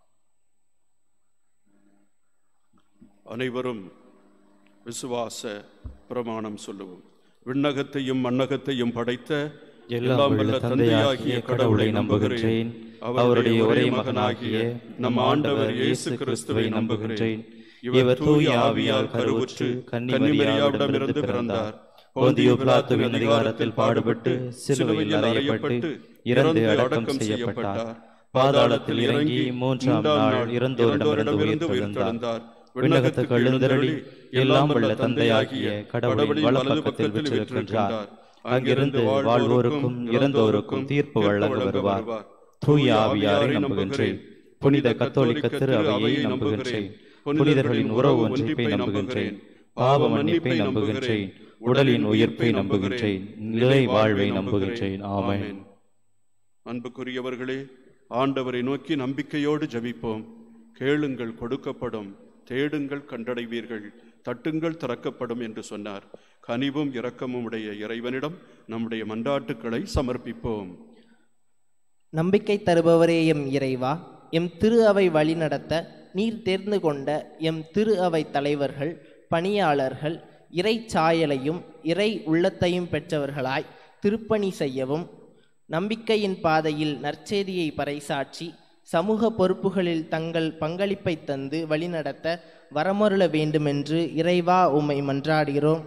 அனைவரும் விசுவாச பிரமாணம் சொல்லுவோம். விண்ணகத்தையும் மண்ணகத்தையும் படைத்த எல்லாம் வல்ல தந்தையாகிய கடவுளை நம்புகின்றேன். அவருடைய ஒரே மகனாகிய நம் ஆண்டவர் இயேசு கிறிஸ்துவை நம்புகின்றேன். இவர் தூய ஆவியால் கருவுற்று கன்னிமரியாவிடமிருந்து பிறந்தார். போந்தியு பிலாத்துவின் அதிகாரத்தில் பாடுபட்டு சிலுவையில் அறையப்பட்டு இறந்து அடக்கம் செய்யப்பட்டார். பாதாளத்தில் இறங்கி மூன்றாம் நாள் இறந்தோரிடமிருந்து உயிர்த்தெழுந்தார். விண்ணகத்துக்கு எழுந்தருளி எல்லாம் வல்ல தந்தையாகிய கடவுளின் வலது பக்கத்தில் வீற்றிருக்கின்றார். அங்கிருந்து வாழ்வோருக்கும் இறந்தோருக்கும் தீர்ப்பு வழங்க வருவார். தூய ஆவியாரை நம்புகின்றேன். புனித கத்தோலிக்க திரு அவையை நம்புகின்றேன். புனிதர்களின் உறவு ஒன்றிப்பை நம்புகின்றேன். பாவ மன்னிப்பை நம்புகின்றேன். உடலின் உயிர்ப்பை நம்புகின்றேன். நிலை வாழ்வை நம்புகின்றேன். ஆமென். அன்புக்குரியவர்களே, ஆண்டவரை நோக்கி நம்பிக்கையோடு ஜெபிப்போம். கேளுங்கள் கொடுக்கப்படும், தேடுங்கள் கண்டடைவீர்கள், தட்டுங்கள் திறக்கப்படும் என்று சொன்னார். கனிவும் இரக்கமும் உடைய இறைவனிடம் நம்முடைய மன்றாட்டுக்களை சமர்ப்பிப்போம். நம்பிக்கை தருபவரே எம் இறைவா, எம் திரு அவை வழிநடத்த நீர் தேர்ந்து கொண்ட எம் திரு அவை தலைவர்கள், பணியாளர்கள் இறை சாயலையும் இறை உள்ளத்தையும் பெற்றவர்களாய் திருப்பணி செய்யவும், நம்பிக்கையின் பாதையில் நற்செய்தியை பறைசாற்றி சமூக பொறுப்புகளில் தங்கள் பங்களிப்பை தந்து வழிநடத்த வரமருள வேண்டுமென்று இறைவா உம்மை மன்றாடுகிறோம்.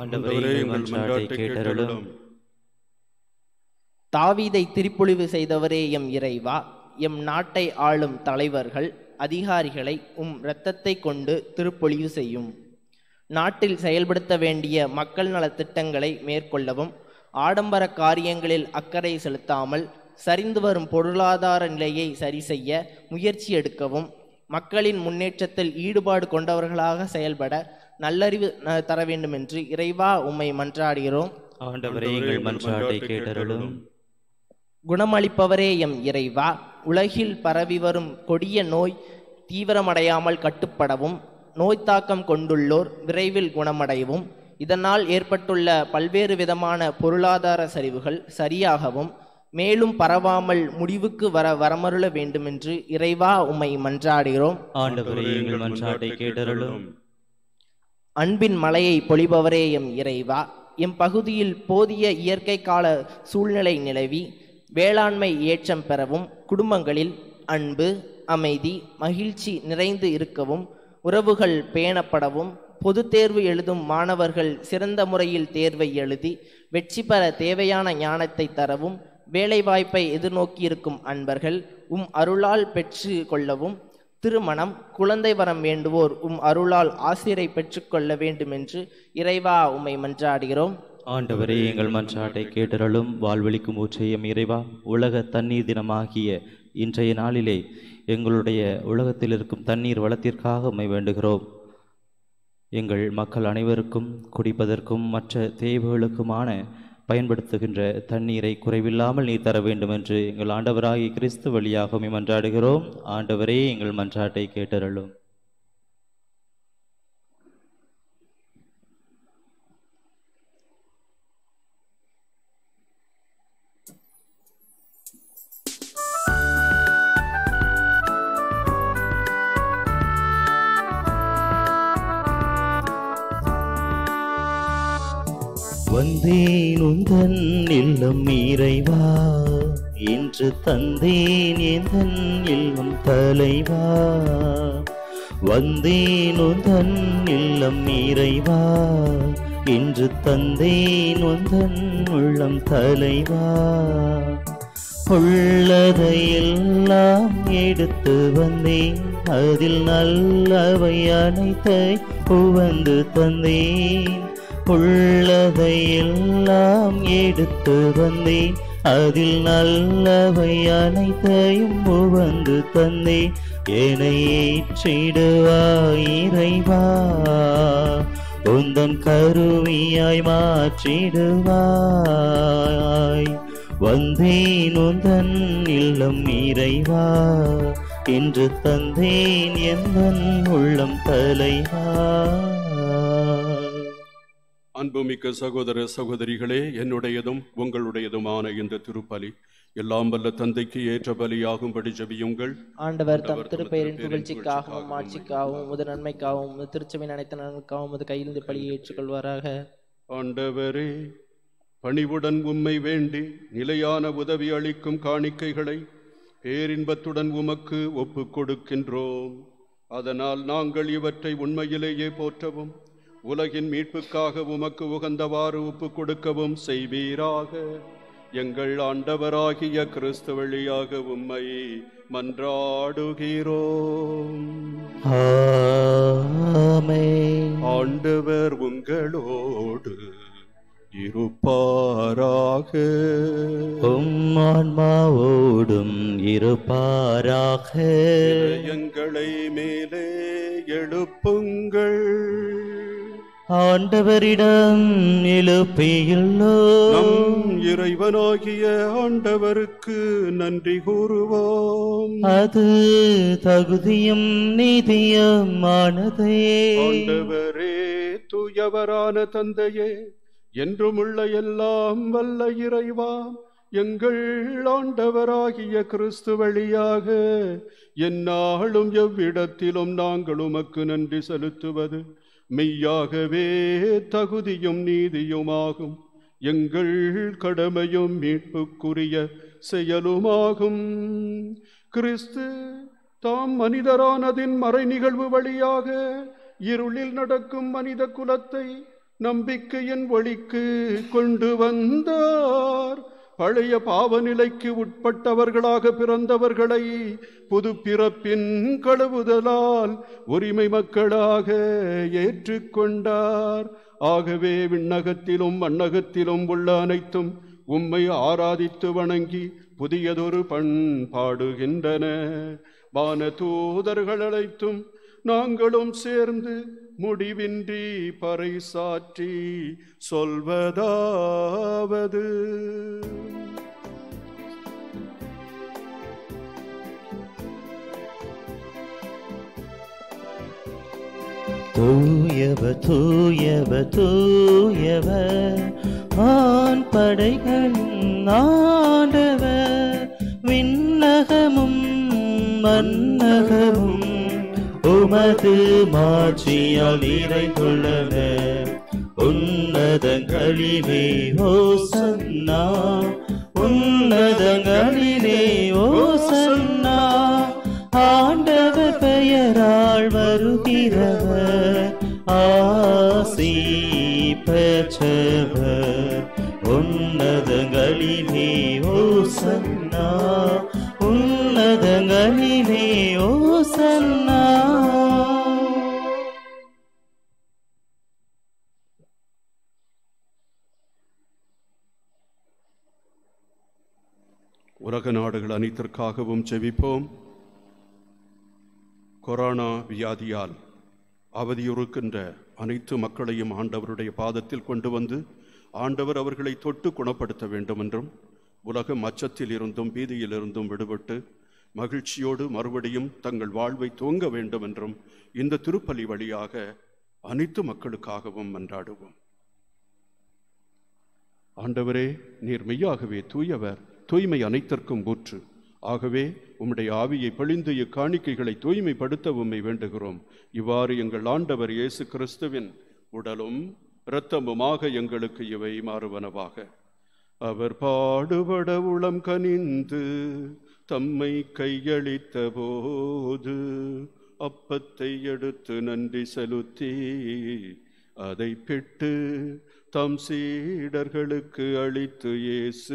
தாவீதை திருப்பொழிவு செய்தவரே எம் இறைவா, எம் நாட்டை ஆளும் தலைவர்கள் அதிகாரிகளை உம் இரத்தத்தை கொண்டு திருப்பொழிவு செய்யும். நாட்டில் செயல்படுத்த வேண்டிய மக்கள் நலத் திட்டங்களை மேற்கொள்ளவும், ஆடம்பர காரியங்களில் அக்கறை செலுத்தாமல் சரிந்து வரும் பொருளாதார நிலையை சரி செய்ய முயற்சி எடுக்கவும், மக்களின் முன்னேற்றத்தில் ஈடுபாடு கொண்டவர்களாக செயல்பட நல்லறிவு தர வேண்டும் என்று இறைவா உம்மை மன்றாடுகிறோம். குணமளிப்பவரே எம் இறைவா, உலகில் பரவி வரும் கொடிய நோய் தீவிரமடையாமல் கட்டுப்படவும், நோய் தாக்கம் கொண்டுள்ளோர் விரைவில் குணமடையவும், இதனால் ஏற்பட்டுள்ள பல்வேறு விதமான பொருளாதார சரிவுகள் சரியாகவும் மேலும் பரவாமல் முடிவுக்கு வரமருள வேண்டுமென்று இறைவா உம்மை மன்றாடுகிறோம். அன்பின் மலையை பொழிபவரே எம் இறைவா, எம் பகுதியில் போதிய இயற்கை கால சூழ்நிலை நிலவி வேளாண்மை ஏற்றம் பெறவும், குடும்பங்களில் அன்பு, அமைதி, மகிழ்ச்சி நிறைந்து இருக்கவும், உறவுகள் பேணப்படவும், பொது தேர்வு எழுதும் மாணவர்கள் சிறந்த முறையில் தேர்வை எழுதி வெற்றி பெற தேவையான ஞானத்தை தரவும், வேலைவாய்ப்பை எதிர்நோக்கியிருக்கும் அன்பர்கள் உம் அருளால் பெற்று கொள்ளவும், திருமணம், குழந்தை வரம் வேண்டுவோர் உம் அருளால் ஆசிரை பெற்றுக்கொள்ள வேண்டுமென்று இறைவா உம்மை மன்றாடுகிறோம். ஆண்டவரே, எங்கள் மன்றாட்டை கேட்டருளும். வாழ்வளிக்கும் ஊற்றையும் இறைவா, உலக தண்ணீர் தினமாகிய இன்றைய நாளிலே எங்களுடைய உலகத்தில் இருக்கும் தண்ணீர் வளத்திற்காக உம்மை வேண்டுகிறோம். எங்கள் மக்கள் அனைவருக்கும் குடிப்பதற்கும் மற்ற தேவைகளுக்குமான பயன்படுத்துகின்ற தண்ணீரை குறைவில்லாமல் நீர் தர வேண்டும் என்று எங்கள் ஆண்டவராகிய கிறிஸ்து வழியாக உம்மை மன்றாடுகிறோம். ஆண்டவரே, எங்கள் மன்றாட்டை கேட்டருளும். வந்தேன் உந்தன் இல்லம் இறைவா, இன்று தந்தேன் எந்தன் இல்லம் தலைவா. வந்தேன் உந்தன் இல்லம் இறைவா, இன்று தந்தேன் உந்தன் உள்ளம் தலைவா. உள்ளதையெல்லாம் எடுத்து வந்தேன், அதில் நல்லவை அனைத்தை உவந்து தந்தேன். உள்ளதையெல்லாம் எடுத்து வந்தேன், அதில் நல்லவை அனைத்தையும் உவந்து தந்தேன். என்னை ஏற்றிடுவாய் இறைவா, உந்தன் கருவியாய் மாற்றிடுவாய். வந்தேன் உந்தன் இல்லம் இறைவா, இன்று தந்தேன் எந்தன் உள்ளம் தலைவா. அன்புமிக்க சகோதர சகோதரிகளே, என்னுடையதும் உங்களுடையதுமான இந்த திருப்பலி எல்லாம் வல்ல தந்தைக்கு ஏற்ற பலியாகும்படி ஜெபியுங்கள். ஆண்டவர் தம் திருப்பெயரின் புகழ்ச்சிக்காகவும் ஆட்சிக்காகவும் உமது நன்மைக்காகவும் உமது திருச்சபையின் அனைத்து நலனுக்காகவும் உமது கையிலிருந்து பலியை ஏற்றுக்கொள்வாராக. ஆண்டவரே, பணிவுடன் உம்மை வேண்டி நிலையான உதவி அளிக்கும் காணிக்கைகளை பேரின்பத்துடன் உமக்கு ஒப்புக் கொடுக்கின்றோம். அதனால் நாங்கள் இவற்றை உண்மையிலேயே போற்றவும் உலகின் மீட்புக்காக உமக்கு உகந்தவாறு ஒப்புக் கொடுக்கவும் செய்வீராக. எங்கள் ஆண்டவராகிய கிறிஸ்து வழியாக உம்மை மன்றாடுகிறோம். ஆமென். ஆண்டவர் உங்களோடு இருப்பாராக. உம் ஆன்மாவோடும் இருப்பாராக. எங்களை மேலே எழுப்புங்கள். ஆண்டவரிடம் எழுப்பியுள்ளோம். நம் இறைவனாகிய ஆண்டவருக்கு நன்றி கூறுவோம். அது தகுதியும் நீதியுமானதே. ஆண்டவரே, தூயவரான தந்தையே, என்றுமுள்ள எல்லாம் வல்ல இறைவா, எங்கள் ஆண்டவராகிய கிறிஸ்து வழியாக எந்நாளும் எவ்விடத்திலும் நாங்கள் உமக்கு நன்றி செலுத்துவது மெய்யாகவே தகுதியும் நீதியுமாகும். எங்கள் கடமையும் மீட்புக்குரிய செயலுமாகும். கிறிஸ்து தாம் மனிதரானதின் மறை நிகழ்வு வழியாக இருளில் நடக்கும் மனித குலத்தை நம்பிக்கையின் ஒளிக்கு கொண்டு வந்தார். பழைய பாவநிலைக்கு உட்பட்டவர்களாக பிறந்தவர்களை புது பிறப்பின் கழுவுதலால் உரிமை மக்களாக ஏற்றுக்கொண்டார். ஆகவே விண்ணகத்திலும் மண்ணகத்திலும் உள்ள அனைத்தும் உம்மை ஆராதித்து வணங்கி புதியதொரு பண்பாடுகின்றன. வான தூதர்கள் அனைத்தும் நாங்களும் சேர்ந்து முடிவின்றி பறைசாற்றி சொல்வதாவது: தூயவர் தூயவர் தூயவர் ஆண் படைகள் ஆண்டவர். விண்ணகமும் மன்னகமும் உமது மாட்சியால் நிறைந்துள்ளன. உன்னதங்களிலே ஓசன்னா, உன்னதங்களிலே ஓசன்னா. ஆண்டவர் பெயரால் வருகிறவர் ஆசி பெற்றவர். உன்னதங்களிலே ஓசன்னா, உன்னதங்களிலே ஓசன்னா. உலக நாடுகள் அனைத்திற்காகவும் ஜெபிப்போம். கொரோனா வியாதியால் அவதியுறுக்கின்ற அனைத்து மக்களையும் ஆண்டவருடைய பாதத்தில் கொண்டு வந்து ஆண்டவர் அவர்களை தொட்டு குணப்படுத்த வேண்டும் என்றும், உலகம் அச்சத்தில் இருந்தும் பீதியில் இருந்தும் விடுபட்டு மகிழ்ச்சியோடு மறுபடியும் தங்கள் வாழ்வை துவங்க வேண்டும் என்றும் இந்த திருப்பலி வழியாக அனைத்து மக்களுக்காகவும் மன்றாடுவோம். ஆண்டவரே, நீர் மெய்யாகவே தூயவர், தூய்மை அனைத்திற்கும் ஊற்று. ஆகவே உம்முடைய ஆவியை பொழிந்து இக்காணிக்கைகளை தூய்மைப்படுத்த உம்மை வேண்டுகிறோம். இவ்வாறு எங்கள் ஆண்டவர் இயேசு கிறிஸ்துவின் உடலும் இரத்தமுமாக எங்களுக்கு இவை மாறுவனவாக. அவர் பாடுபட உளம் கனிந்து தம்மை கையளித்த போது அப்பத்தை எடுத்து நன்றி செலுத்தி அதை பிட்டு தம் சீடர்களுக்கு அளித்து இயேசு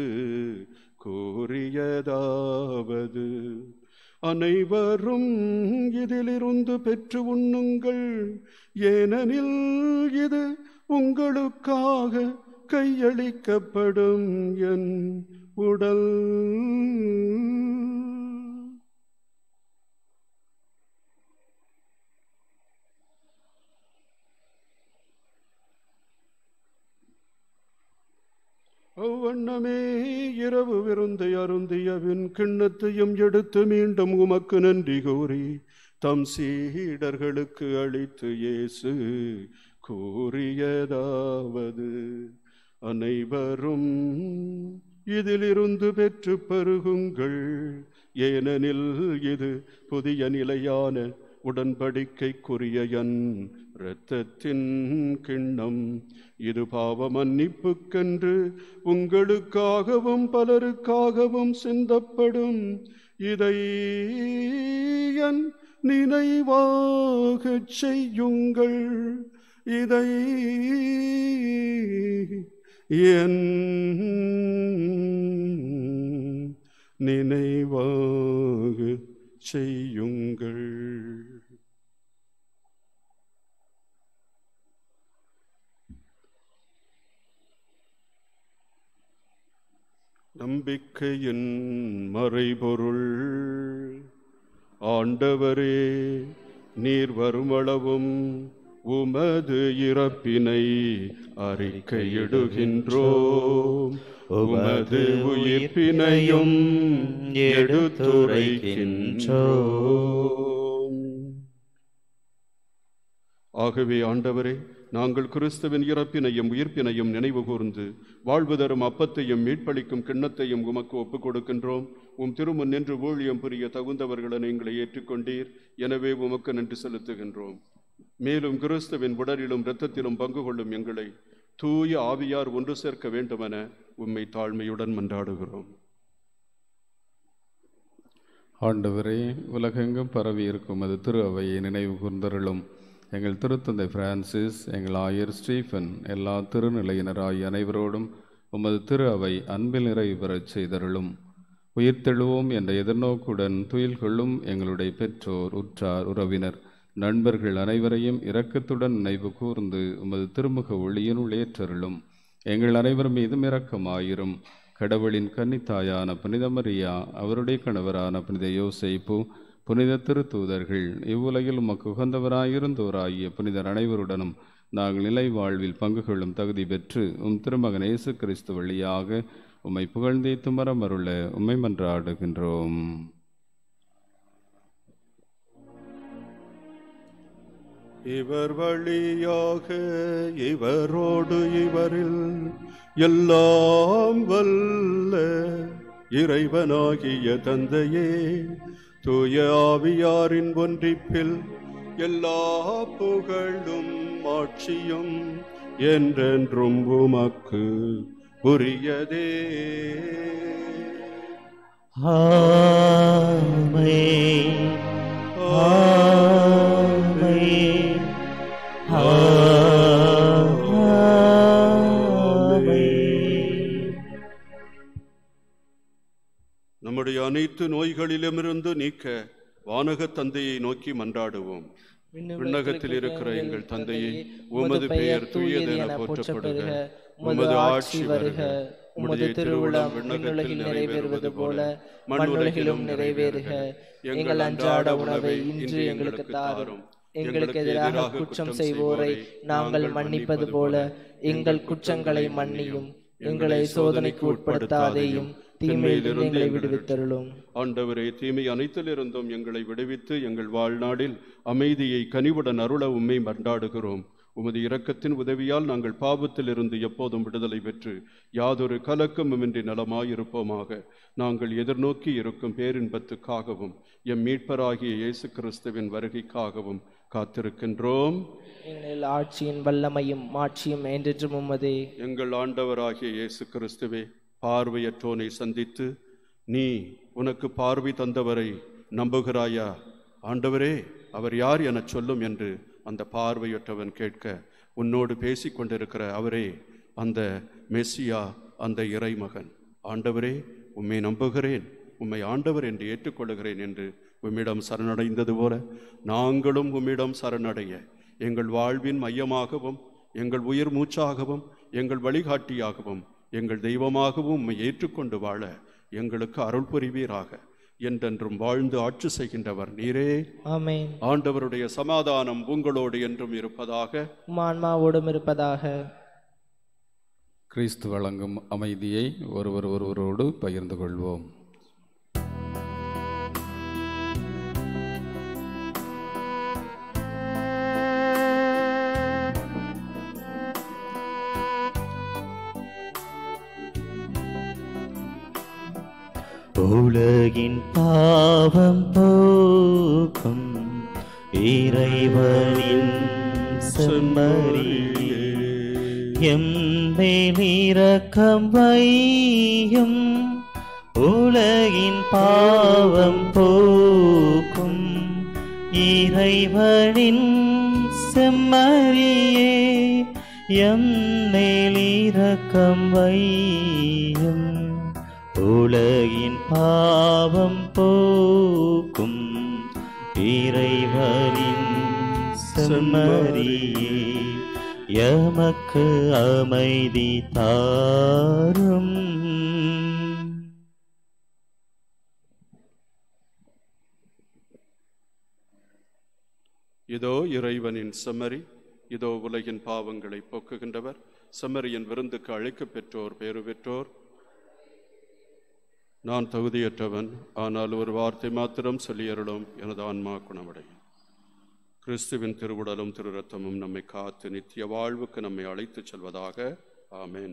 கூறியதாவது: அனைவரும் இதிலிருந்து பெற்று உண்ணுங்கள், ஏனெனில் இது உங்களுக்காக கையளிக்கப்படும் என் உடல். அவ்வண்ணமே இரவு விருந்தை அருந்தியவின் கிண்ணத்தையும் எடுத்து மீண்டும் உமக்கு நன்றி கூறி தம் சீடர்களுக்கு அளித்து இயேசு கூறியதாவது: அனைவரும் இதிலிருந்து பெற்று பருகுங்கள். ஏனெனில் இது புதிய நிலையான உடன்படிக்கைக்குரிய என் இரத்தத்தின் கிண்ணம். இது பாவ மன்னிப்புக்கென்று உங்களுக்காகவும் பலருக்காகவும் சிந்தப்படும். இதை என் நினைவாகச் செய்யுங்கள். இதை என் நினைவாகச் செய்யுங்கள். நம்பிக்கையின் மறைபொருள். ஆண்டவரே, நீர் வருமளவும் உமது இறப்பினை அறிக்கையிடுகின்றோம், உமது உயிர்ப்பினையும் எடுத்துரைக்கின்றோம். ஆகவே ஆண்டவரே, நாங்கள் கிறிஸ்துவின் இறப்பினையும் உயிர்ப்பினையும் நினைவு கூர்ந்து வாழ்வு தரும் அப்பத்தையும் மீட்பளிக்கும் கிண்ணத்தையும் உமக்கு ஒப்புக் கொடுக்கின்றோம். உம் திருமுன் நின்று ஊழியம் புரிய தகுந்தவர்களை எங்களை ஏற்றுக்கொண்டீர். எனவே உமக்கு நன்றி செலுத்துகின்றோம். மேலும் கிறிஸ்துவின் உடலிலும் இரத்தத்திலும் பங்கு கொள்ளும் எங்களை தூய ஆவியார் ஒன்று சேர்க்க வேண்டுமென உம்மை தாழ்மையுடன் மன்றாடுகிறோம். ஆண்டவரே, உலகெங்கும் பரவி இருக்கும் அது திரு அவையை நினைவு கூர்ந்தருளும். எங்கள் திருத்தந்தை பிரான்சிஸ், எங்கள் ஆயர் ஸ்டீஃபன், எல்லா திருநிலையினராய் அனைவரோடும் உமது திரு அவை அன்பில் நிறைவு பெறச் செய்தருளும். உயிர்த்தெழுவோம் என்ற எதிர்நோக்குடன் துயில் கொள்ளும் எங்களுடைய பெற்றோர், உற்றார், உறவினர், நண்பர்கள் அனைவரையும் இரக்கத்துடன் நினைவு கூர்ந்து உமது திருமுக ஒளியினுள் ஏற்றருளும். எங்கள் அனைவர் மீதும் இரக்கமாயிரும். கடவுளின் கன்னித்தாயான புனித மரியா, அவருடைய கணவரான புனித யோசேப்பு, புனித திருத்தூதர்கள், இவ்வுலகில் உமக்கு உகந்தவராயிருந்தோராகிய புனிதர் அனைவருடனும் நாங்கள் நிலை வாழ்வில் பங்கு கொள்ளும் தகுதி பெற்று உம் திருமகன் இயேசு கிறிஸ்து வழியாக உம்மை புகழ்ந்தேத்து மரமருள உம்மை மன்றாடுகின்றோம். இவர் வழியாக இவரோடு இவரில் எல்லாம் வல்ல இறைவனாகிய தந்தையே, தூய ஆவியாரின் ஒன்றிப்பில் எல்லா புகழும் ஆட்சியும் என்றென்றும் உமக்கு உரியதே. ஆமென். ஆமென். ஆமென். நம்முடைய அனைத்து நோய்களிலுமிருந்து நீக்க வானக தந்தையை நோக்கி மன்றாடுவோம். விண்ணகத்தில் இருக்கிற எங்கள் தந்தையே, உமது பெயர் தூயது என போற்றப்படுக. உமது ஆட்சி வருக. உமது திருவுளம் விண்ணகத்தில் நிறைவேறுவது போல மண்ணுலகிலும் நிறைவேறுக. எங்கள் அன்றாட உணவை இன்று எங்களுக்கு தாரும். எங்களுக்கு எதிராக குற்றம் செய்வோரை நாங்கள் மன்னிப்பது போல எங்கள் குற்றங்களை மன்னியும். எங்களை சோதனைக்கு உட்படுத்தாதேயும், தீமையிலிருந்து எங்களை விடுவித்தருளும். ஆண்டவரே, தீமை அனைத்திலிருந்தும் எங்களை விடுவித்து எங்கள் வாழ்நாளில் அமைதியை கனிவுடன் அருள உம்மை மன்றாடுகிறோம். உமது இரக்கத்தின் உதவியால் நாங்கள் பாவத்திலிருந்து எப்போதும் விடுதலை பெற்று யாதொரு கலக்கமுமின்றி நலமாயிருப்போமாக. நாங்கள் எதிர்நோக்கி இருக்கும் பேரின்பத்துக்காகவும் எம் மீட்பராகிய இயேசு கிறிஸ்துவின் வருகைக்காகவும் காத்திருக்கின்றோம். எங்கள் ஆட்சியின் வல்லமையும் மாட்சியும் என்றென்றும் உம்மதே. எங்கள் ஆண்டவராகிய இயேசு கிறிஸ்துவே, பார்வையற்றோனை சந்தித்து நீ உனக்கு பார்வை தந்தவரை நம்புகிறாயா? ஆண்டவரே, அவர் யார் என சொல்லும் என்று அந்த பார்வையற்றவன் கேட்க, உன்னோடு பேசி கொண்டிருக்கிற அவரே அந்த மெஸ்ஸியா, அந்த இறைமகன். ஆண்டவரே, உம்மை நம்புகிறேன், உம்மை ஆண்டவர் என்று ஏற்றுக்கொள்கிறேன் என்று உம்மிடம் சரணடைந்தது போல நாங்களும் உம்மிடம் சரணடைய எங்கள் வாழ்வின் மையமாகவும் எங்கள் உயிர் மூச்சாகவும் எங்கள் வழிகாட்டியாகவும் எங்கள் தெய்வமாகவும் உம்மை ஏற்றுக்கொண்டு வாழ எங்களுக்கு அருள் புரிவீராக. என்றென்றும் வாழ்ந்து ஆட்சி செய்கின்றவர் நீரே. ஆமென். ஆண்டவருடைய சமாதானம் உங்களோடு என்றும் இருப்பதாக. உம் ஆன்மாவோடும் இருப்பதாக. கிறிஸ்து வழங்கும் அமைதியை ஒருவரோடு பகிர்ந்து கொள்வோம். உலகின் பாவம் போக்கும் இறைவனின் செம்மறியே, எம்மேல் இரக்கம் வையும். உலகின் பாவம் போக்கும் இறைவனின் செம்மறியே, எம்மேல் இரக்கம் வையும். உலகின் பாவம் போக்கும் இறைவனின் செம்மறியே, எமக்கு அமைதி தாரும். இதோ இறைவனின் செம்மறி, இதோ உலகின் பாவங்களை போக்குகின்றவர். செம்மறியின் விருந்துக்கு அழைக்கப் பெற்றோர் பேறு பெற்றோர். நான் தகுதியற்றவன், ஆனால் ஒரு வார்த்தை மாத்திரம் சொல்லியருளும், எனது ஆன்மா குணமடையும். கிறிஸ்துவின் திருவுடலும் திரு ரத்தமும் நம்மை காத்து நித்திய வாழ்வுக்கு நம்மை அழைத்துச் செல்வதாக. ஆமென்.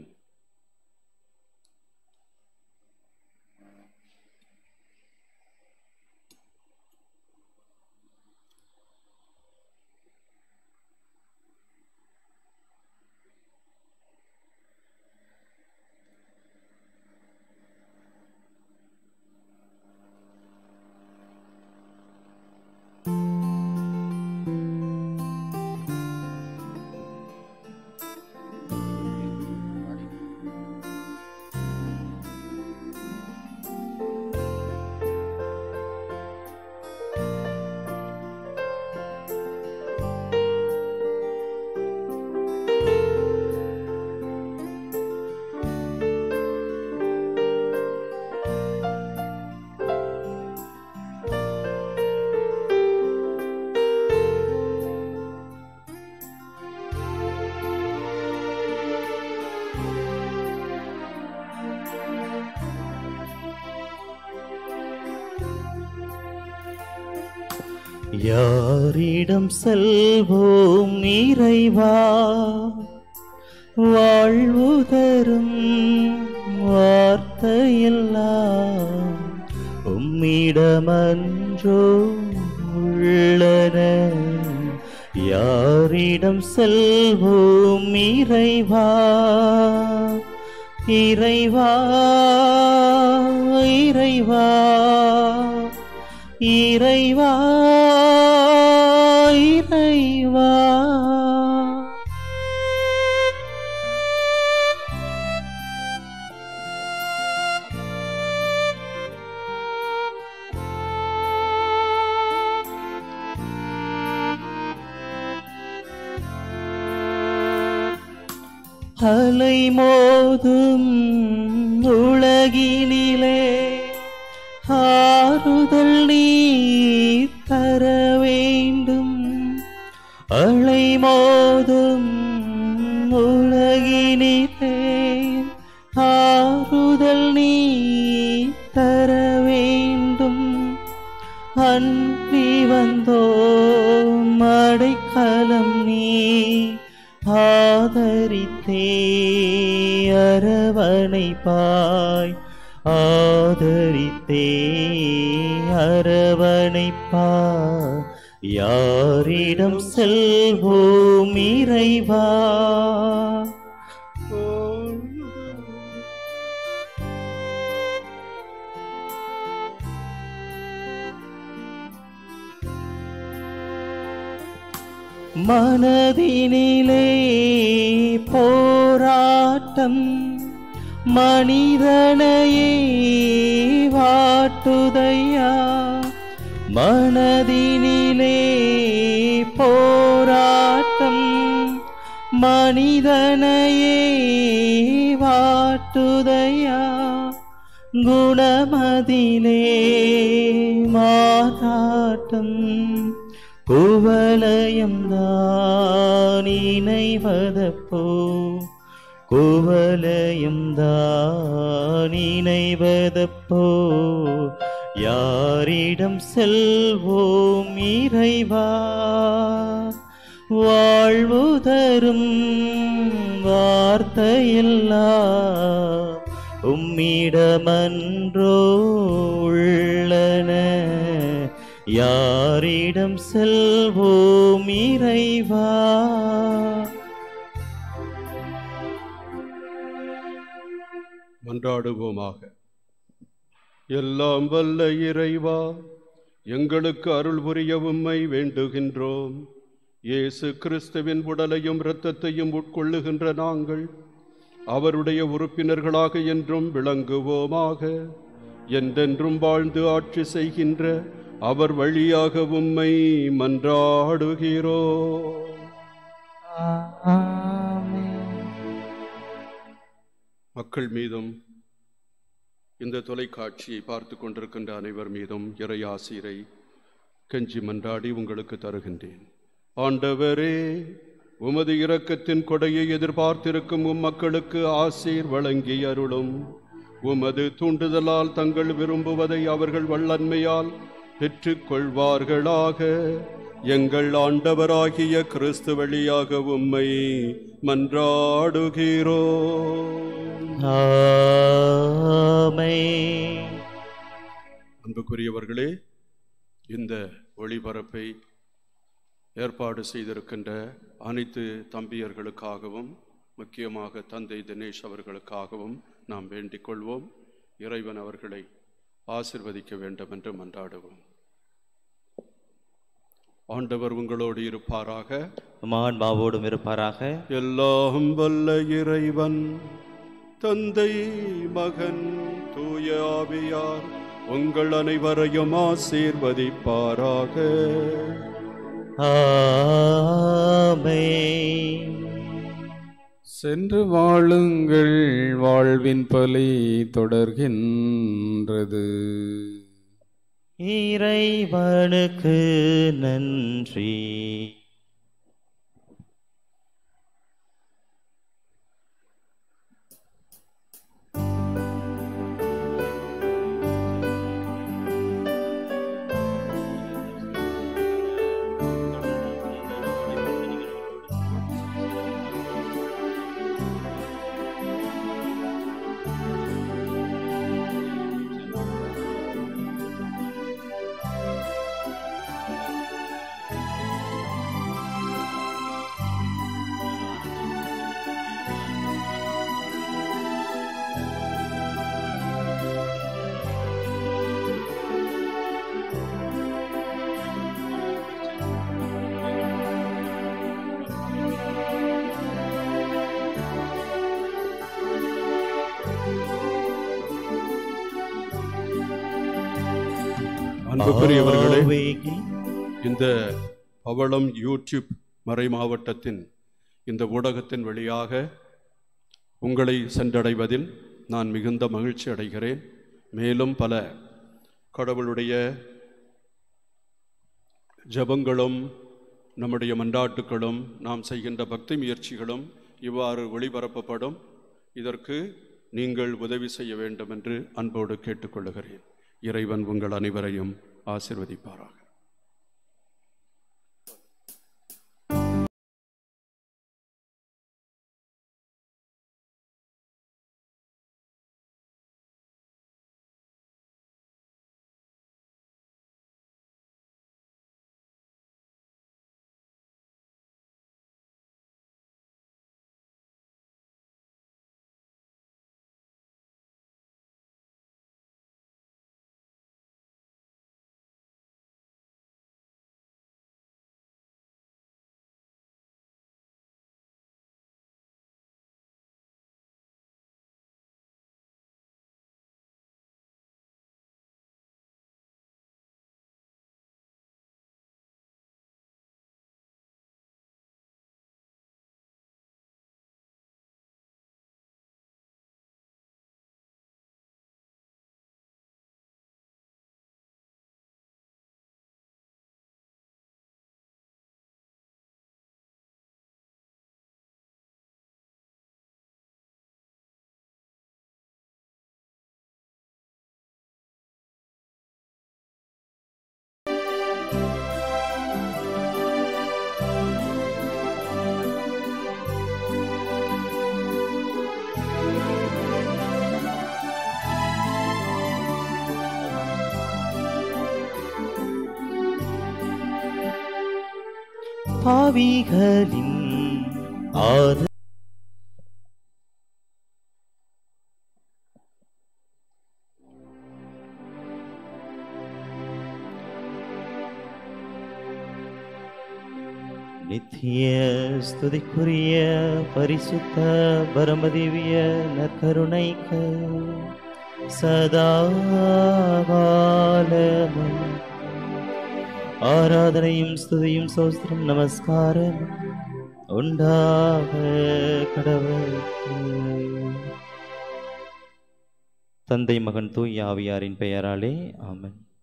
யாரிடம் செல்வோம் இறைவா, வாழ்வு தரும் வார்த்தையெல்லாம் உம்மிடமன்றோ உள்ளன. யாரிடம் செல்வோம் இறைவா, இறைவா, இறைவா, இறைவா, இறைவா. அலை மோதும் உலகினிலே ஆறுதல் நீ தர வேண்டும். அலை மோதும் உலகினிலே ஆறுதல் நீ தர வேண்டும். அன்றி வந்தோம் அடைக்கலம் நீ ஆதரித்தே அரவணைப்பாய், ஆதரித்தே அரவணைப்பாய். யாரிடம் செல்வோம் இறைவா, மனதினிலே போராட்டம் மனிதனையே வாட்டுதையா. மனதினிலே போராட்டம் மனிதனையே வாட்டுதையா. குணமதிலே மாறாட்டம் குவலயம்தான் இணைவதப்போ, குவலயம்தான் இணைவதப்போ. யாரிடம் செல்வோம் இறைவா, வாழ்வு தரும் வார்த்தையெல்லாம் உம்மிடமன்றோ யாரிடம் செல்வோம் இறைவா? மன்றாடுவோமாக. எல்லாம் வல்ல இறைவா, எங்களுக்கு அருள் புரிய உம்மை வேண்டுகின்றோம். இயேசு கிறிஸ்துவின் உடலையும் இரத்தத்தையும் உட்கொள்ளுகின்ற நாங்கள் அவருடைய உறுப்பினர்களாக என்றும் விளங்குவோமாக. என்றென்றும் வாழ்ந்து ஆட்சி செய்கின்ற அவர் வழியாக உம்மை மன்றாடுகிறோம். மக்கள் மீதும் இந்த தொலைக்காட்சியை பார்த்து கொண்டிருக்கின்ற அனைவர் மீதும் இறையாசிரை கெஞ்சி மன்றாடி உங்களுக்கு தருகின்றேன். ஆண்டவரே, உமது இரக்கத்தின் கொடையை எதிர்பார்த்திருக்கும் மக்களுக்கு ஆசீர் வழங்கி அருளும். உமது தூண்டுதலால் தங்கள் விரும்புவதை அவர்கள் வல்லன்மையால் பெற்றுக் கொள்வார்களாக. எங்கள் ஆண்டவராகிய கிறிஸ்து வழியாக உம்மை மன்றாடுகிறோம். ஆமென். அன்புக்குரியவர்களே, இந்த ஒளிபரப்பை ஏற்பாடு செய்திருக்கின்ற அனைத்து தம்பியர்களுக்காகவும் முக்கியமாக தந்தை தினேஷ் அவர்களுக்காகவும் நாம் வேண்டிக் கொள்வோம். இறைவன் அவர்களை ஆசிர்வதிக்க வேண்டும் என்று மன்றாடுவோம். ஆண்டவர் உங்களோடு இருப்பாராக. ஆன்மாவோடும் இருப்பாராக. எல்லாம் வல்ல இறைவன் தந்தை, மகன், தூய ஆவியார் உங்கள் அனைவரையும் ஆசீர்வதிப்பாராக. ஆமென். சென்று வாழுங்கள், வாழ்வின் பலி தொடர்கின்றது. இறைவனுக்கு நன்றி. அன்புக்குரியவர்களே, இந்த பவளம் யூடியூப் மறை மாவட்டத்தின் இந்த ஊடகத்தின் வழியாக உங்களை சென்றடைவதில் நான் மிகுந்த மகிழ்ச்சி அடைகிறேன். மேலும் பல கடவுளுடைய ஜெபங்களும் நம்முடைய மன்றாட்டுகளும் நாம் செய்கின்ற பக்தி முயற்சிகளும் இவ்வாறு ஒளிபரப்பப்படும். இதற்கு நீங்கள் உதவி செய்ய வேண்டும் என்று அன்போடு கேட்டுக்கொள்கிறேன். இறைவன் உங்கள் அனைவரையும் ஆசீர்வதிப்பாராக. பாவிகளின் ஆதரவு நித்திய ஸ்துதிக்குரிய பரிசுத்த பரமதிவிய நற்கருணைக்கு சதா காலமும் ஆராதனையும் ஸ்துதியும் சோஸ்திரம் நமஸ்காரம் உண்டாக கடவுள். தந்தை மகன் தூய் ஆவியாரின் பெயராலே ஆமென்.